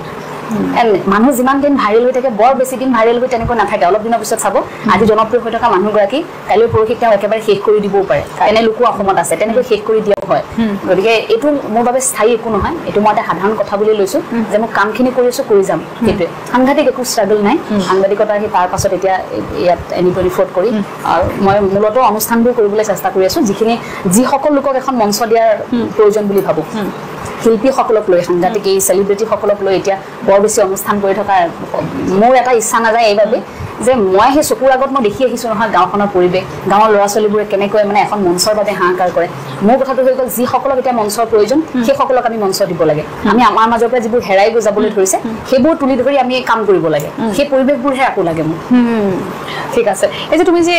মানুহ যিমান দিন ভাইৰেল হৈ থাকে বৰ বেছি দিন ভাইৰেল হৈ তেনেকৈ নাথাকে অলপ দিনৰ পিছত চাব আজি জনপ্ৰিয় হৈ থকা মানুহগৰাকী কাইলৈ পৰহি তেওঁ একেবাৰে শেষ কৰি দিবও পাৰে এনে লোকো অসমত আছে তেনেকৈ শেষ কৰি দিয়াও হয় গতিকে এইটো মোৰ বাবে স্থায়ী একো নহয় এইটো মই এটা সাধাৰণ কথা বুলি লৈছোঁ যে মই কামখিনি কৰি আছোঁ কৰি যাম সেইটোৱে সাংঘাতিক একো ষ্ট্ৰাগল নাই সাংবাদিকতা সেই তাৰ পাছত এতিয়া ইয়াত N24 কৰি আৰু মই মূলতঃ অনুষ্ঠানবোৰ কৰিবলৈ চেষ্টা কৰি আছোঁ যিসকল লোকক এখন মঞ্চ দিয়াৰ প্ৰয়োজন বুলি ভাবোঁ শিল্পীসকলক লৈ সাংঘাতিক এই চেলিব্ৰিটিসকলক লৈ এতিয়া বৰ বেছি অনুষ্ঠান কৰি থকা মোৰ এটা ইচ্ছা নাযায় এইবাবে যে মই সেই চকুৰ আগত মই দেখি আহিছোঁ নহয় গাঁওখনৰ পৰিৱেশ গাঁৱৰ ল'ৰা ছোৱালীবোৰে কেনেকৈ মানে এখন মঞ্চৰ বাবে হাহাকাৰ কৰে মোৰ কথাটো হৈ গ'ল যিসকলক এতিয়া মঞ্চৰ প্ৰয়োজন সেইসকলক আমি মঞ্চ দিব লাগে আমি আমাৰ মাজৰ পৰা যিবোৰ হেৰাই গৈ যাবলৈ ধৰিছে সেইবোৰ তুলি ধৰি আমি কাম কৰিব লাগে সেই পৰিৱেশবোৰহে আকৌ লাগে মোক ঠিক আছে এই যে তুমি যে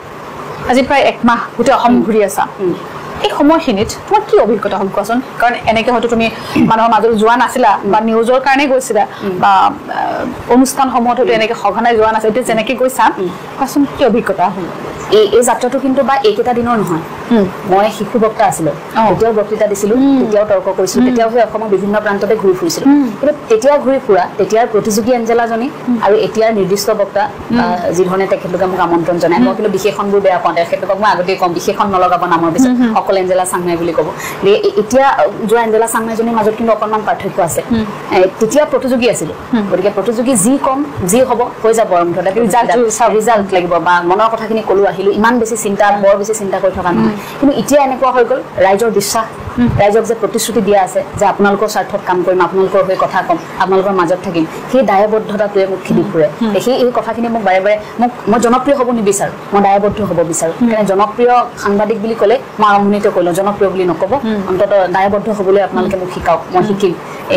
আজি প্ৰায় 1 মাহ গোটেই অসম ঘূৰি আছা এই সময়খিনিত তোমাৰ কি অভিজ্ঞতা হ'ল কোৱাচোন কাৰণ এনেকৈ হয়তো তুমি মানুহৰ মাজত যোৱা নাছিলা বা নিউজৰ কাৰণে গৈছিলা বা অনুষ্ঠানসমূহত হয়তো এনেকৈ সঘনাই যোৱা নাছিল এতিয়া যেনেকৈ গৈছা কোৱাচোন কি অভিজ্ঞতা হ'ল এই যাত্ৰাটো কিন্তু বা এইকেইটা দিনৰ নহয় মই শিশু বক্তা আছিলোঁ তেতিয়াও বক্তৃতা দিছিলোঁ তেতিয়াও তৰ্ক কৰিছিলোঁ তেতিয়াও সেই অসমৰ বিভিন্ন প্ৰান্ততে ঘূৰি ফুৰিছিলোঁ কিন্তু তেতিয়া ঘূৰি ফুৰা তেতিয়াৰ প্ৰতিযোগী এঞ্জেলাজনী আৰু এতিয়াৰ নিৰ্দিষ্ট বক্তা যিধৰণে তেখেতলোকে মোক আমন্ত্ৰণ জনায় মই কিন্তু বিশেষণবোৰ বেয়া পাওঁ তেখেতলোকক মই আগতেই কম বিশেষণ নলগাব নামৰ পিছত অকল এঞ্জেলা চাংমাই বুলি ক'ব এতিয়া যোৱা এঞ্জেলা চাংমাইজনীৰ মাজত কিন্তু অকণমান পাৰ্থক্য আছে তেতিয়া প্ৰতিযোগী আছিলোঁ গতিকে প্ৰতিযোগী যি কম যি হ'ব হৈ যাব আৰু মুঠতে ৰিজাল্ট লাগিব বা মনৰ কথাখিনি ক'লো আহিলোঁ ইমান বেছি বৰ বেছি চিন্তা কৰি থকা নহয় কিন্তু এতিয়া এনেকুৱা হৈ গ'ল ৰাইজৰ বিশ্বাস ৰাইজক যে প্ৰতিশ্ৰুতি দিয়া আছে যে আপোনালোকৰ স্বাৰ্থত কাম কৰিম আপোনালোকৰ হৈ কথা ক'ম আপোনালোকৰ মাজত থাকিম সেই দায়বদ্ধতাটোৱে মোক খেদি ফুৰে এই কথাখিনি মোক বাৰে বাৰে মই জনপ্ৰিয় হ'ব নিবিচাৰোঁ মই দায়বদ্ধ হ'ব বিচাৰোঁ কাৰণ জনপ্ৰিয় সাংবাদিক বুলি ক'লে মই আৰম্ভণিতে ক'লোঁ জনপ্ৰিয় বুলি নক'ব অন্ততঃ দায়বদ্ধ হ'বলৈ আপোনালোকে মোক শিকাওক মই শিকিম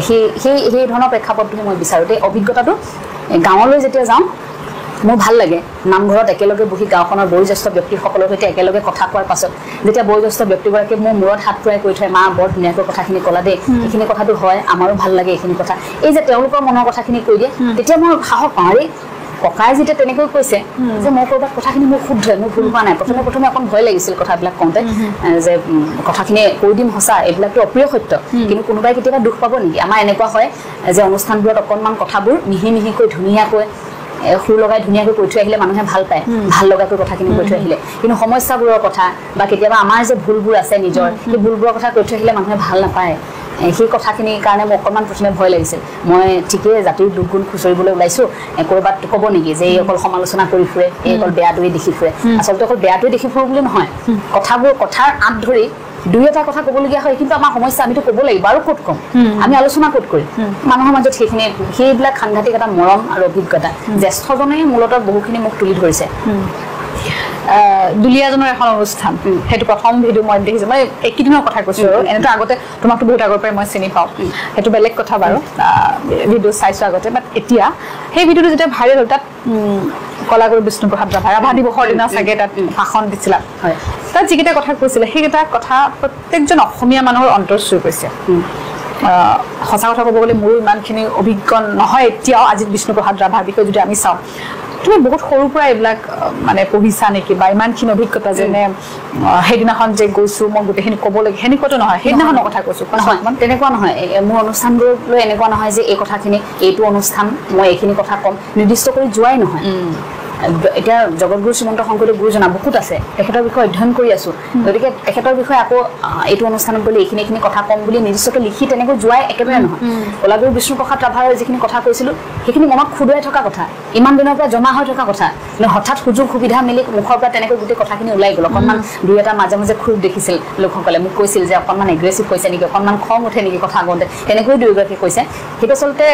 সেই ধৰণৰ প্ৰেক্ষাপটটোহে মই বিচাৰোঁ এই অভিজ্ঞতাটো গাঁৱলৈ যেতিয়া যাওঁ মোৰ ভাল লাগে নামঘৰত একেলগে বহি গাঁওখনৰ বয়োজ্যেষ্ঠ ব্যক্তিসকলৰ সৈতে একেলগে কথা কোৱাৰ পাছত যেতিয়া বয়োজ্যেষ্ঠ ব্যক্তিগৰাকীয়ে মোৰ মূৰত হাত ফুৰাই কৈ থয় মা বৰ ধুনীয়াকৈ কথাখিনি ক'লা দেই এইখিনি কথাটো হয় আমাৰো ভাল লাগে এইখিনি কথা এই যে তেওঁলোকৰ মনৰ কথাখিনি কৈ দিয়ে তেতিয়া মই সাহস পাওঁ আৰে ককাই যেতিয়া তেনেকৈ কৈছে যে মই ক'ৰবাত কথাখিনি মোক শুদ্ধ মোৰ ভুল হোৱা নাই প্ৰথমে অকণ ভয় লাগিছিল কথাবিলাক কওঁতে যে কথাখিনি কৈ দিম সঁচা এইবিলাকতো অপ্ৰিয় সত্য কিন্তু কোনোবাই কেতিয়াবা দুখ পাব নেকি আমাৰ এনেকুৱা হয় যে অনুষ্ঠানবোৰত অকণমান কথাবোৰ মিহি মিহিকৈ ধুনীয়াকৈ সুৰ লগাই ধুনীয়াকৈ কৈ থৈ আহিলে মানুহে ভাল পায় ভাল লগাকৈ কথাখিনি কৈ থৈ আহিলে কিন্তু সমস্যাবোৰৰ কথা বা কেতিয়াবা আমাৰ যে ভুলবোৰ আছে নিজৰ সেই ভুলবোৰৰ কথা কৈ থৈ আহিলে মানুহে ভাল নাপায় সেই কথাখিনিৰ কাৰণে মোক অকণমান প্ৰথমে ভয় লাগিছিল মই ঠিকেই জাতিৰ দুগুণ খুচৰিবলৈ ওলাইছোঁ ক'ৰবাত ক'ব নেকি যে এই অকল সমালোচনা কৰি ফুৰে এই অকল বেয়াটোৱে দেখি ফুৰে আচলতে অকল বেয়াটোৱে দেখি ফুৰো বুলি নহয় কথাৰ আঁত ধৰি দুই এটা কথা ক'বলগীয়া হয় কিন্তু আমাৰ সমস্যা আমিতো ক'ব লাগিব আৰু ক'ত ক'ম আমি আলোচনা ক'ত কৰিম মানুহৰ মাজত সেইবিলাক সাংঘাতিক এটা মৰম আৰু অভিজ্ঞতা জ্যেষ্ঠজনে মূলতঃ বহুখিনি মোক তুলি ধৰিছে দুলীয়াজনৰ এখন অনুষ্ঠান সেইটো প্ৰথম ভিডিঅ' মই দেখিছোঁ মই এইকেইদিনৰ কথা কৈছোঁ আৰু এনেতো আগতে তোমাকতো বহুত আগৰ পৰাই মই চিনি পাওঁ সেইটো বেলেগ কথা বাৰু ভিডিঅ' চাইছোঁ আগতে বাট এতিয়া সেই ভিডিঅ'টো যেতিয়া ভাইৰেল হ'ল তাত কলাগুৰু বিষ্ণুপ্ৰসাদ ৰাভা দিৱসৰ দিনা চাগে তাত ভাষণ দিছিলা হয় তাত যিকেইটা কথা কৈছিলে সেইকেইটা কথা প্ৰত্যেকজন অসমীয়া মানুহৰ অন্তৰ চুই গৈছে সঁচা কথা ক'ব গ'লে মোৰো ইমানখিনি অভিজ্ঞ নহয় এতিয়াও আজিত বিষ্ণুপ্ৰসাদ ৰাভাৰ বিষয়ে যদি আমি চাওঁ তুমি বহুত সৰুৰ পৰা এইবিলাক মানে পঢ়িছা নেকি বা ইমানখিনি অভিজ্ঞতা যেনে সেইদিনাখন যে গৈছোঁ মই গোটেইখিনি ক'ব লাগে সেনেকুৱাতো নহয় সেইদিনাখনৰ কথা কৈছোঁ নহয় তেনেকুৱা নহয় মোৰ অনুষ্ঠানবোৰলৈ এনেকুৱা নহয় যে এই কথাখিনি এইটো অনুষ্ঠান মই এইখিনি কথা ক'ম নিৰ্দিষ্ট কৰি যোৱাই নহয় এতিয়া জগতগুৰু শ্ৰীমন্ত শংকৰদেৱ গুৰুজনা বহুত আছে তেখেতৰ বিষয়ে অধ্যয়ন কৰি আছো গতিকে তেখেতৰ বিষয়ে আকৌ এইটো অনুষ্ঠানত গ'লে এইখিনি কথা ক'ম বুলি নিৰ্দিষ্টকৈ লিখি তেনেকৈ যোৱাই একেবাৰে নহয় কলাগুৰু বিষ্ণুপ্ৰসাদ ৰাভাৰ যিখিনি কথা কৈছিলোঁ সেইখিনি মনত খুদুৱাই থকা কথা ইমান দিনৰ পৰা জমা হৈ থকা কথা কিন্তু হঠাৎ সুযোগ সুবিধা মিলি মুখৰ পৰা তেনেকৈ গোটেই কথাখিনি ওলাই গ'ল অকণমান দুই এটা মাজে মাজে খুব দেখিছিল লোকসকলে মোক কৈছিল যে অকণমান এগ্ৰেছিভ হৈছে নেকি অকণমান খং উঠে নেকি কথা কওঁতে তেনেকৈ দুয়োগৰাকী কৈছে সেইটো আচলতে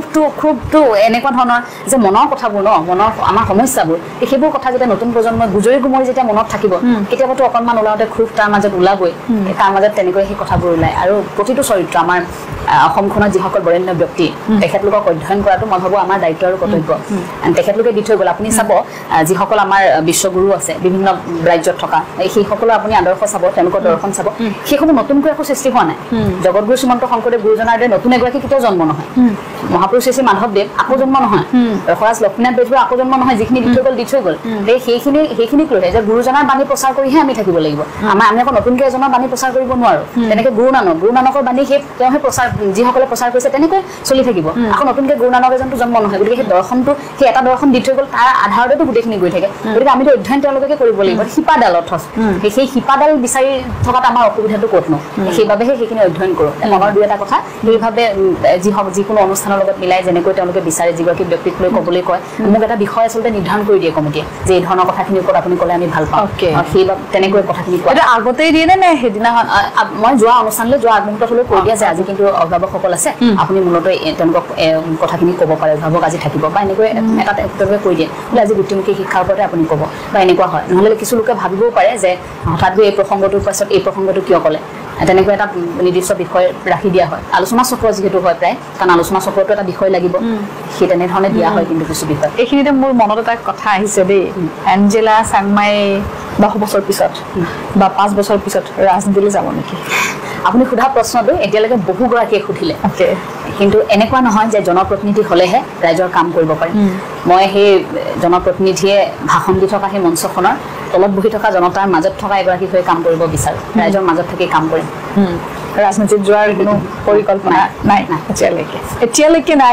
খুবটো এনেকুৱা ধৰণৰ যে মনৰ কথাবোৰ ন মনৰ আমাৰ সমস্যাবোৰ সেইবোৰ কথা যেতিয়া নতুন প্ৰজন্মই গুজৰি গুমৰি যেতিয়া মনত থাকিব কেতিয়াবাতো অকণমান ওলাওঁতে খুব তাৰ মাজত ওলাবই তাৰ মাজত তেনেকৈ সেই কথাবোৰ ওলায় আৰু প্ৰতিটো চৰিত্ৰ আমাৰ অসমখনত যিসকল বৰেণ্য ব্যক্তি তেখেতলোকক অধ্যয়ন কৰাটো মই ভাবোঁ আমাৰ দায়িত্ব আৰু কৰ্তব্য তেখেতলোকে দি থৈ গ'ল আপুনি চাব যিসকল আমাৰ বিশ্বগুৰু আছে বিভিন্ন ৰাজ্যত থকা সেইসকলৰ আপুনি আদৰ্শ চাব তেওঁলোকৰ দৰ্শন চাব সেইসমূহ নতুনকৈ একো সৃষ্টি হোৱা নাই জগতগুৰু শ্ৰীমন্ত শংকৰদেৱ গুৰুজনাৰ দৰে নতুন এগৰাকী কেতিয়াও জন্ম নহয় মহাপুৰুষ শ্ৰী মাধৱদেৱ আকৌ জন্ম নহয় ৰসৰাজ লক্ষ্মীনাথ বেজবৰুৱা আকৌ জন্ম নহয় যিখিনি দি থৈ গ'ল সেইখিনিক লৈ যে গুৰুজনাৰ বাণী প্ৰচাৰ কৰিহে আমি থাকিব লাগিব আমি আকৌ নতুনকৈ এজনৰ বাণী প্ৰচাৰ কৰিব নোৱাৰোঁ তেনেকৈ গুৰু নানকৰ বাণী তেওঁহে প্ৰচাৰ যিসকলে প্ৰচাৰ কৰিছে তেনেকৈ চলি থাকিব আকৌ নতুনকৈ গুৰু নানক এজনটো জন্ম নহয় গতিকে সেই দৰ্শনটো সেই এটা দৰ্শন দি থৈ গ'ল তাৰ আধাৰতেতো গোটেইখিনি গৈ থাকে গতিকে আমিতো অধ্যয়ন তেওঁলোকে কৰিব লাগিব শিপাডাল অথচ সেই শিপাডাল বিচাৰি থকাত আমাৰ অসুবিধাটো ক'তনো সেইবাবেহে সেইখিনি অধ্যয়ন কৰোঁ মনৰ দুই এটা কথা সেইভাৱে যিকোনো অনুষ্ঠানৰ লগত মিলাই যেনেকৈ তেওঁলোকে বিচাৰে যিগৰাকী ব্যক্তিক লৈ ক'বলৈ কয় মোক এটা বিষয় আচলতে নিৰ্ধাৰণ কৰি দিয়ে কমিটিয়ে যে এই ধৰণৰ কথাখিনিৰ ওপৰত আপুনি ক'লে আমি ভাল পাওঁ সেইবাবে তেনেকৈ কথাখিনি কোৱা আগতেই দিয়ে নে সেইদিনাখন মই যোৱা অনুষ্ঠানলৈ যোৱা আগমুহূৰ্তত হ'লেও কৈ দিয়া যে আজি কিন্তু অভিভাৱকসকল আছে আপুনি মূলতঃ তেওঁলোকক কথাখিনি ক'ব পাৰে অভিভাৱক আজি থাকিব বা এনেকৈ এটা তেওঁলোকে কৈ দিয়ে বোলে আজি বৃত্তিমুখী শিক্ষাৰ ওপৰতে আপুনি ক'ব বা এনেকুৱা হয় নহ'লে কিছু লোকে ভাবিবও পাৰে যে হঠাৎ গৈ এই প্ৰসংগটোৰ পাছত এই প্ৰসংগটো কিয় ক'লে তেনেকৈ এটা নিৰ্দিষ্ট বিষয় ৰাখি দিয়া হয় আলোচনা চক্ৰ যিহেতু হয় প্ৰায় কাৰণ আলোচনা চক্ৰটো এটা বিষয় লাগিব সেই তেনেধৰণে দিয়া হয় কিন্তু কিছু বিষয় এইখিনিতে মোৰ মনত এটা কথা আহিছে দেই এঞ্জেলা চাংমাই 10 বছৰ পিছত বা 5 বছৰ পিছত ৰাজনীতিলৈ যাব নেকি আপুনি সোধা প্ৰশ্নটো এতিয়ালৈকে বহুগৰাকীয়ে সুধিলে কিন্তু এনেকুৱা নহয় যে জনপ্ৰতিনিধি হ'লেহে ৰাইজৰ কাম কৰিব পাৰে মই সেই জনপ্ৰতিনিধিয়ে ভাষণ দি থকা সেই মঞ্চখনৰ তলত বহি থকা জনতাৰ মাজত থকা এগৰাকী হৈ কাম কৰিব বিচাৰোঁ ৰাইজৰ মাজত থাকি কাম কৰিম ৰাজনীতিত যোৱাৰ কোনো পৰিকল্পনা নাই এতিয়ালৈকে নাই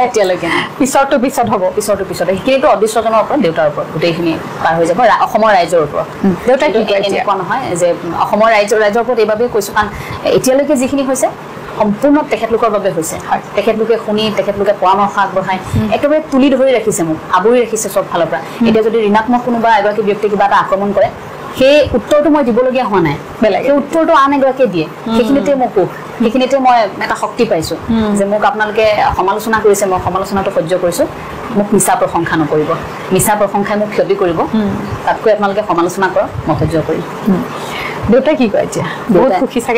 পিছত হ'ব সেইখিনিতো অদৃশ্যজনৰ ওপৰত দেউতাৰ ওপৰত গোটেইখিনি পাৰ হৈ যাব অসমৰ ৰাইজৰ ওপৰত দেউতাই এনেকুৱা নহয় যে অসমৰ ৰাইজৰ ওপৰত এইবাবেই কৈছোঁ কাৰণ এতিয়ালৈকে যিখিনি হৈছে সম্পূৰ্ণ তেখেতলোকৰ বাবে হৈছে তেখেতলোকে শুনি তেখেতলোকে পৰামৰ্শ আগবঢ়াই একেবাৰে তুলি ধৰি ৰাখিছে মোক আৱৰি ৰাখিছে চব ফালৰ পৰা এতিয়া যদি ঋণাত্মক কোনোবা এগৰাকী ব্যক্তিয়ে কিবা এটা আক্ৰমণ কৰে সেই উত্তৰটো মই দিবলগীয়া হোৱা নাই বেলেগ সেই উত্তৰটো আন এগৰাকীয়ে দিয়ে সেইখিনিতে মই সুখ সেইখিনিতে মই এটা শক্তি পাইছোঁ যে মোক আপোনালোকে সমালোচনা কৰিছে মই সমালোচনাটো সহ্য কৰিছোঁ মোক মিছা প্ৰশংসা নকৰিব মিছা প্ৰশংসাই মোক ক্ষতি কৰিব তাতকৈ আপোনালোকে সমালোচনা কৰক মই সহ্য কৰিম দেউতাই কি কয় এতিয়া বহুত সুখী চাগে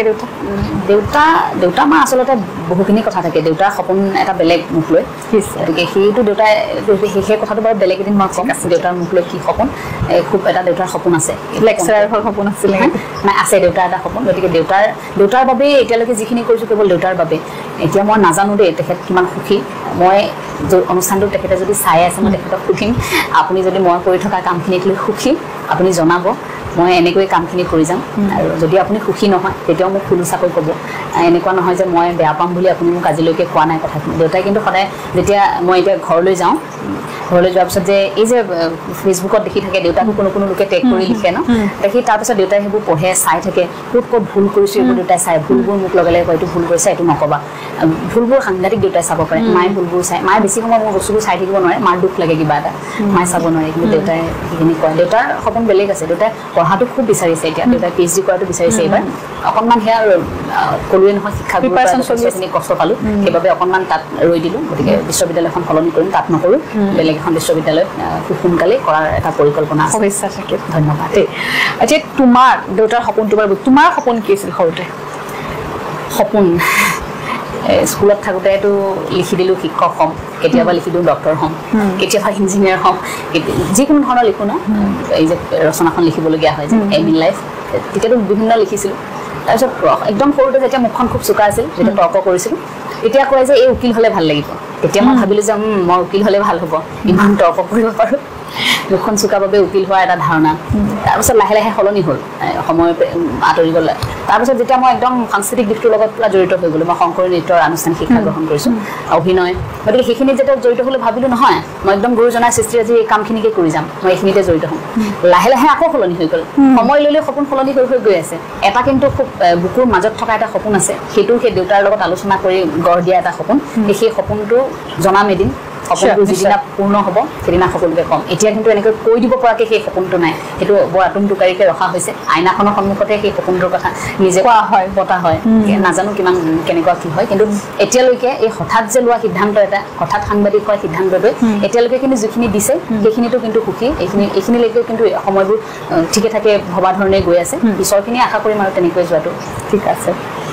দেউতা আমাৰ আচলতে বহুখিনি কথা থাকে দেউতাৰ সপোন এটা বেলেগ মুখ লৈ গতিকে সেইটো দেউতাই সেই কথাটো বাৰু বেলেগ এদিন মই ক'ম দেউতাৰ মুখ লৈ কি সপোন খুব এটা দেউতাৰ সপোন আছে লেকচাৰৰ সপোন আছিলে নাই আছে দেউতাৰ এটা সপোন গতিকে দেউতাৰ বাবেই এতিয়ালৈকে যিখিনি কৰিছোঁ কেৱল দেউতাৰ বাবে এতিয়া মই নাজানো দেই তেখেত কিমান সুখী মই অনুষ্ঠানটো তেখেতে যদি চাই আছে মই তেখেতক সুধিম আপুনি যদি মই কৰি থকা কামখিনিক লৈ সুখী আপুনি জনাব মই এনেকৈ কামখিনি কৰি যাম আৰু যদি আপুনি সুখী নহয় তেতিয়াও মোক খোলোচাকৈ ক'ব এনেকুৱা নহয় যে মই বেয়া পাম বুলি আপুনি মোক আজিলৈকে কোৱা নাই কথাখিনি দেউতাই কিন্তু সদায় যেতিয়া মই এতিয়া ঘৰলৈ যাওঁ ঘৰলৈ যোৱাৰ পিছত যে এই যে ফেচবুকত দেখি থাকে দেউতাকো কোনো লোকে টেগ কৰি লিখে ন দেখি তাৰপিছত দেউতাই সেইবোৰ পঢ়ে চাই থাকে ক'ত ভুল কৰিছোঁ এইবোৰ দেউতাই চাই ভুলবোৰ মোক লগে কয় এইটো ভুল কৰিছে এইটো নক'বা ভুলবোৰ সাংঘাতিক দেউতাই চাব পাৰে মায়ে ভুলবোৰ চাই মায়ে বেছি সময় মোৰ বস্তুবোৰ চাই থাকিব নোৱাৰে মাৰ দুখ লাগে কিবা এটা মায়ে চাব নোৱাৰে কিন্তু দেউতাই সেইখিনি কয় দেউতাৰ সপোন বেলেগ আছে দেউতাই পঢ়াটো খুব বিচাৰিছে এতিয়া দেউতাই PhD কৰাটো বিচাৰিছে এইবাৰ অকণমান সেয়া ক'লোৱে নহয় শিক্ষাগুৰুখিনি কষ্ট পালোঁ সেইবাবে অকণমান তাত ৰৈ দিলোঁ গতিকে বিশ্ববিদ্যালয়খন সলনি কৰিম তাত নকৰোঁ বেলেগ এখন বিশ্ববিদ্যালয়ত খুব সোনকালে কৰাৰ এটা পৰিকল্পনা আছে শুভেচ্ছা থাকিল ধন্যবাদ এতিয়া তোমাৰ দেউতাৰ সপোনটো বাৰু তোমাৰ সপোন কি আছিল সৰুতে সপোন স্কুলত থাকোঁতেতো লিখি দিলোঁ শিক্ষক হ'ম কেতিয়াবা লিখি দিওঁ ডক্টৰ হ'ম কেতিয়াবা ইঞ্জিনিয়াৰ হ'ম যিকোনো ধৰণৰ লিখোঁ ন এই যে ৰচনাখন লিখিবলগীয়া হয় যে এম ইন লাইফ তেতিয়াতো বিভিন্ন লিখিছিলোঁ তাৰপিছত একদম সৰুতে যেতিয়া মুখখন খুব চোকা আছিল যেতিয়া তৰ্ক কৰিছিলোঁ এতিয়া কয় যে এই উকিল হ'লে ভাল লাগিব তেতিয়া মই ভাবিলোঁ যে মই উকিল হ'লে ভাল হ'ব ইমান তৰ্ক কৰিব পাৰোঁ দুখন চুকা বাবে উকিল হোৱাৰ এটা ধাৰণা তাৰপিছত লাহে লাহে সলনি হ'ল সময় আঁতৰি গ'লে তাৰপিছত যেতিয়া মই একদম সাংস্কৃতিক দিশটোৰ লগত পুৰা জড়িত হৈ গ'লোঁ মই শংকৰী নৃত্যৰ আনুষ্ঠানিক শিক্ষা গ্ৰহণ কৰিছোঁ অভিনয় গতিকে সেইখিনি যেতিয়া জড়িত হ'লে ভাবিলোঁ নহয় মই একদম গুৰুজনাৰ সৃষ্টিৰ আজি এই কামখিনিকে কৰি যাম মই এইখিনিতে জড়িত হ'ম লাহে লাহে আকৌ সলনি হৈ গ'ল সময় লৈ লৈ সপোন সলনি হৈ হৈ গৈ আছে এটা কিন্তু খুব বুকুৰ মাজত থকা এটা সপোন আছে সেইটো সেই দেউতাৰ লগত আলোচনা কৰি গঢ় দিয়া এটা সপোন সেই সপোনটো জনাম এদিন সপোনটো যিদিনা পূৰ্ণ হ'ব সেইদিনা সকলোকে কম এতিয়া কিন্তু এনেকৈ কৈ দিব পৰাকৈ সেই সপোনটো নাই সেইটো বৰ আতুমটোকাৰীকৈ ৰখা হৈছে আইনাখনৰ সন্মুখতে সেই সপোনটোৰ কথা নিজে কোৱা হয় পতা হয় নাজানো কিমান কেনেকুৱা কি হয় কিন্তু এতিয়ালৈকে এই হঠাৎ যে লোৱা সিদ্ধান্ত এটা হঠাৎ সাংবাদিক হোৱা সিদ্ধান্তটোৱে এতিয়ালৈকে কিন্তু যিখিনি দিছে সেইখিনিতো কিন্তু সুখী এইখিনিলৈকে কিন্তু সময়বোৰ ঠিকে থাকে ভবা ধৰণে গৈ আছে পিছৰখিনি আশা কৰিম আৰু তেনেকৈ যোৱাটো ঠিক আছে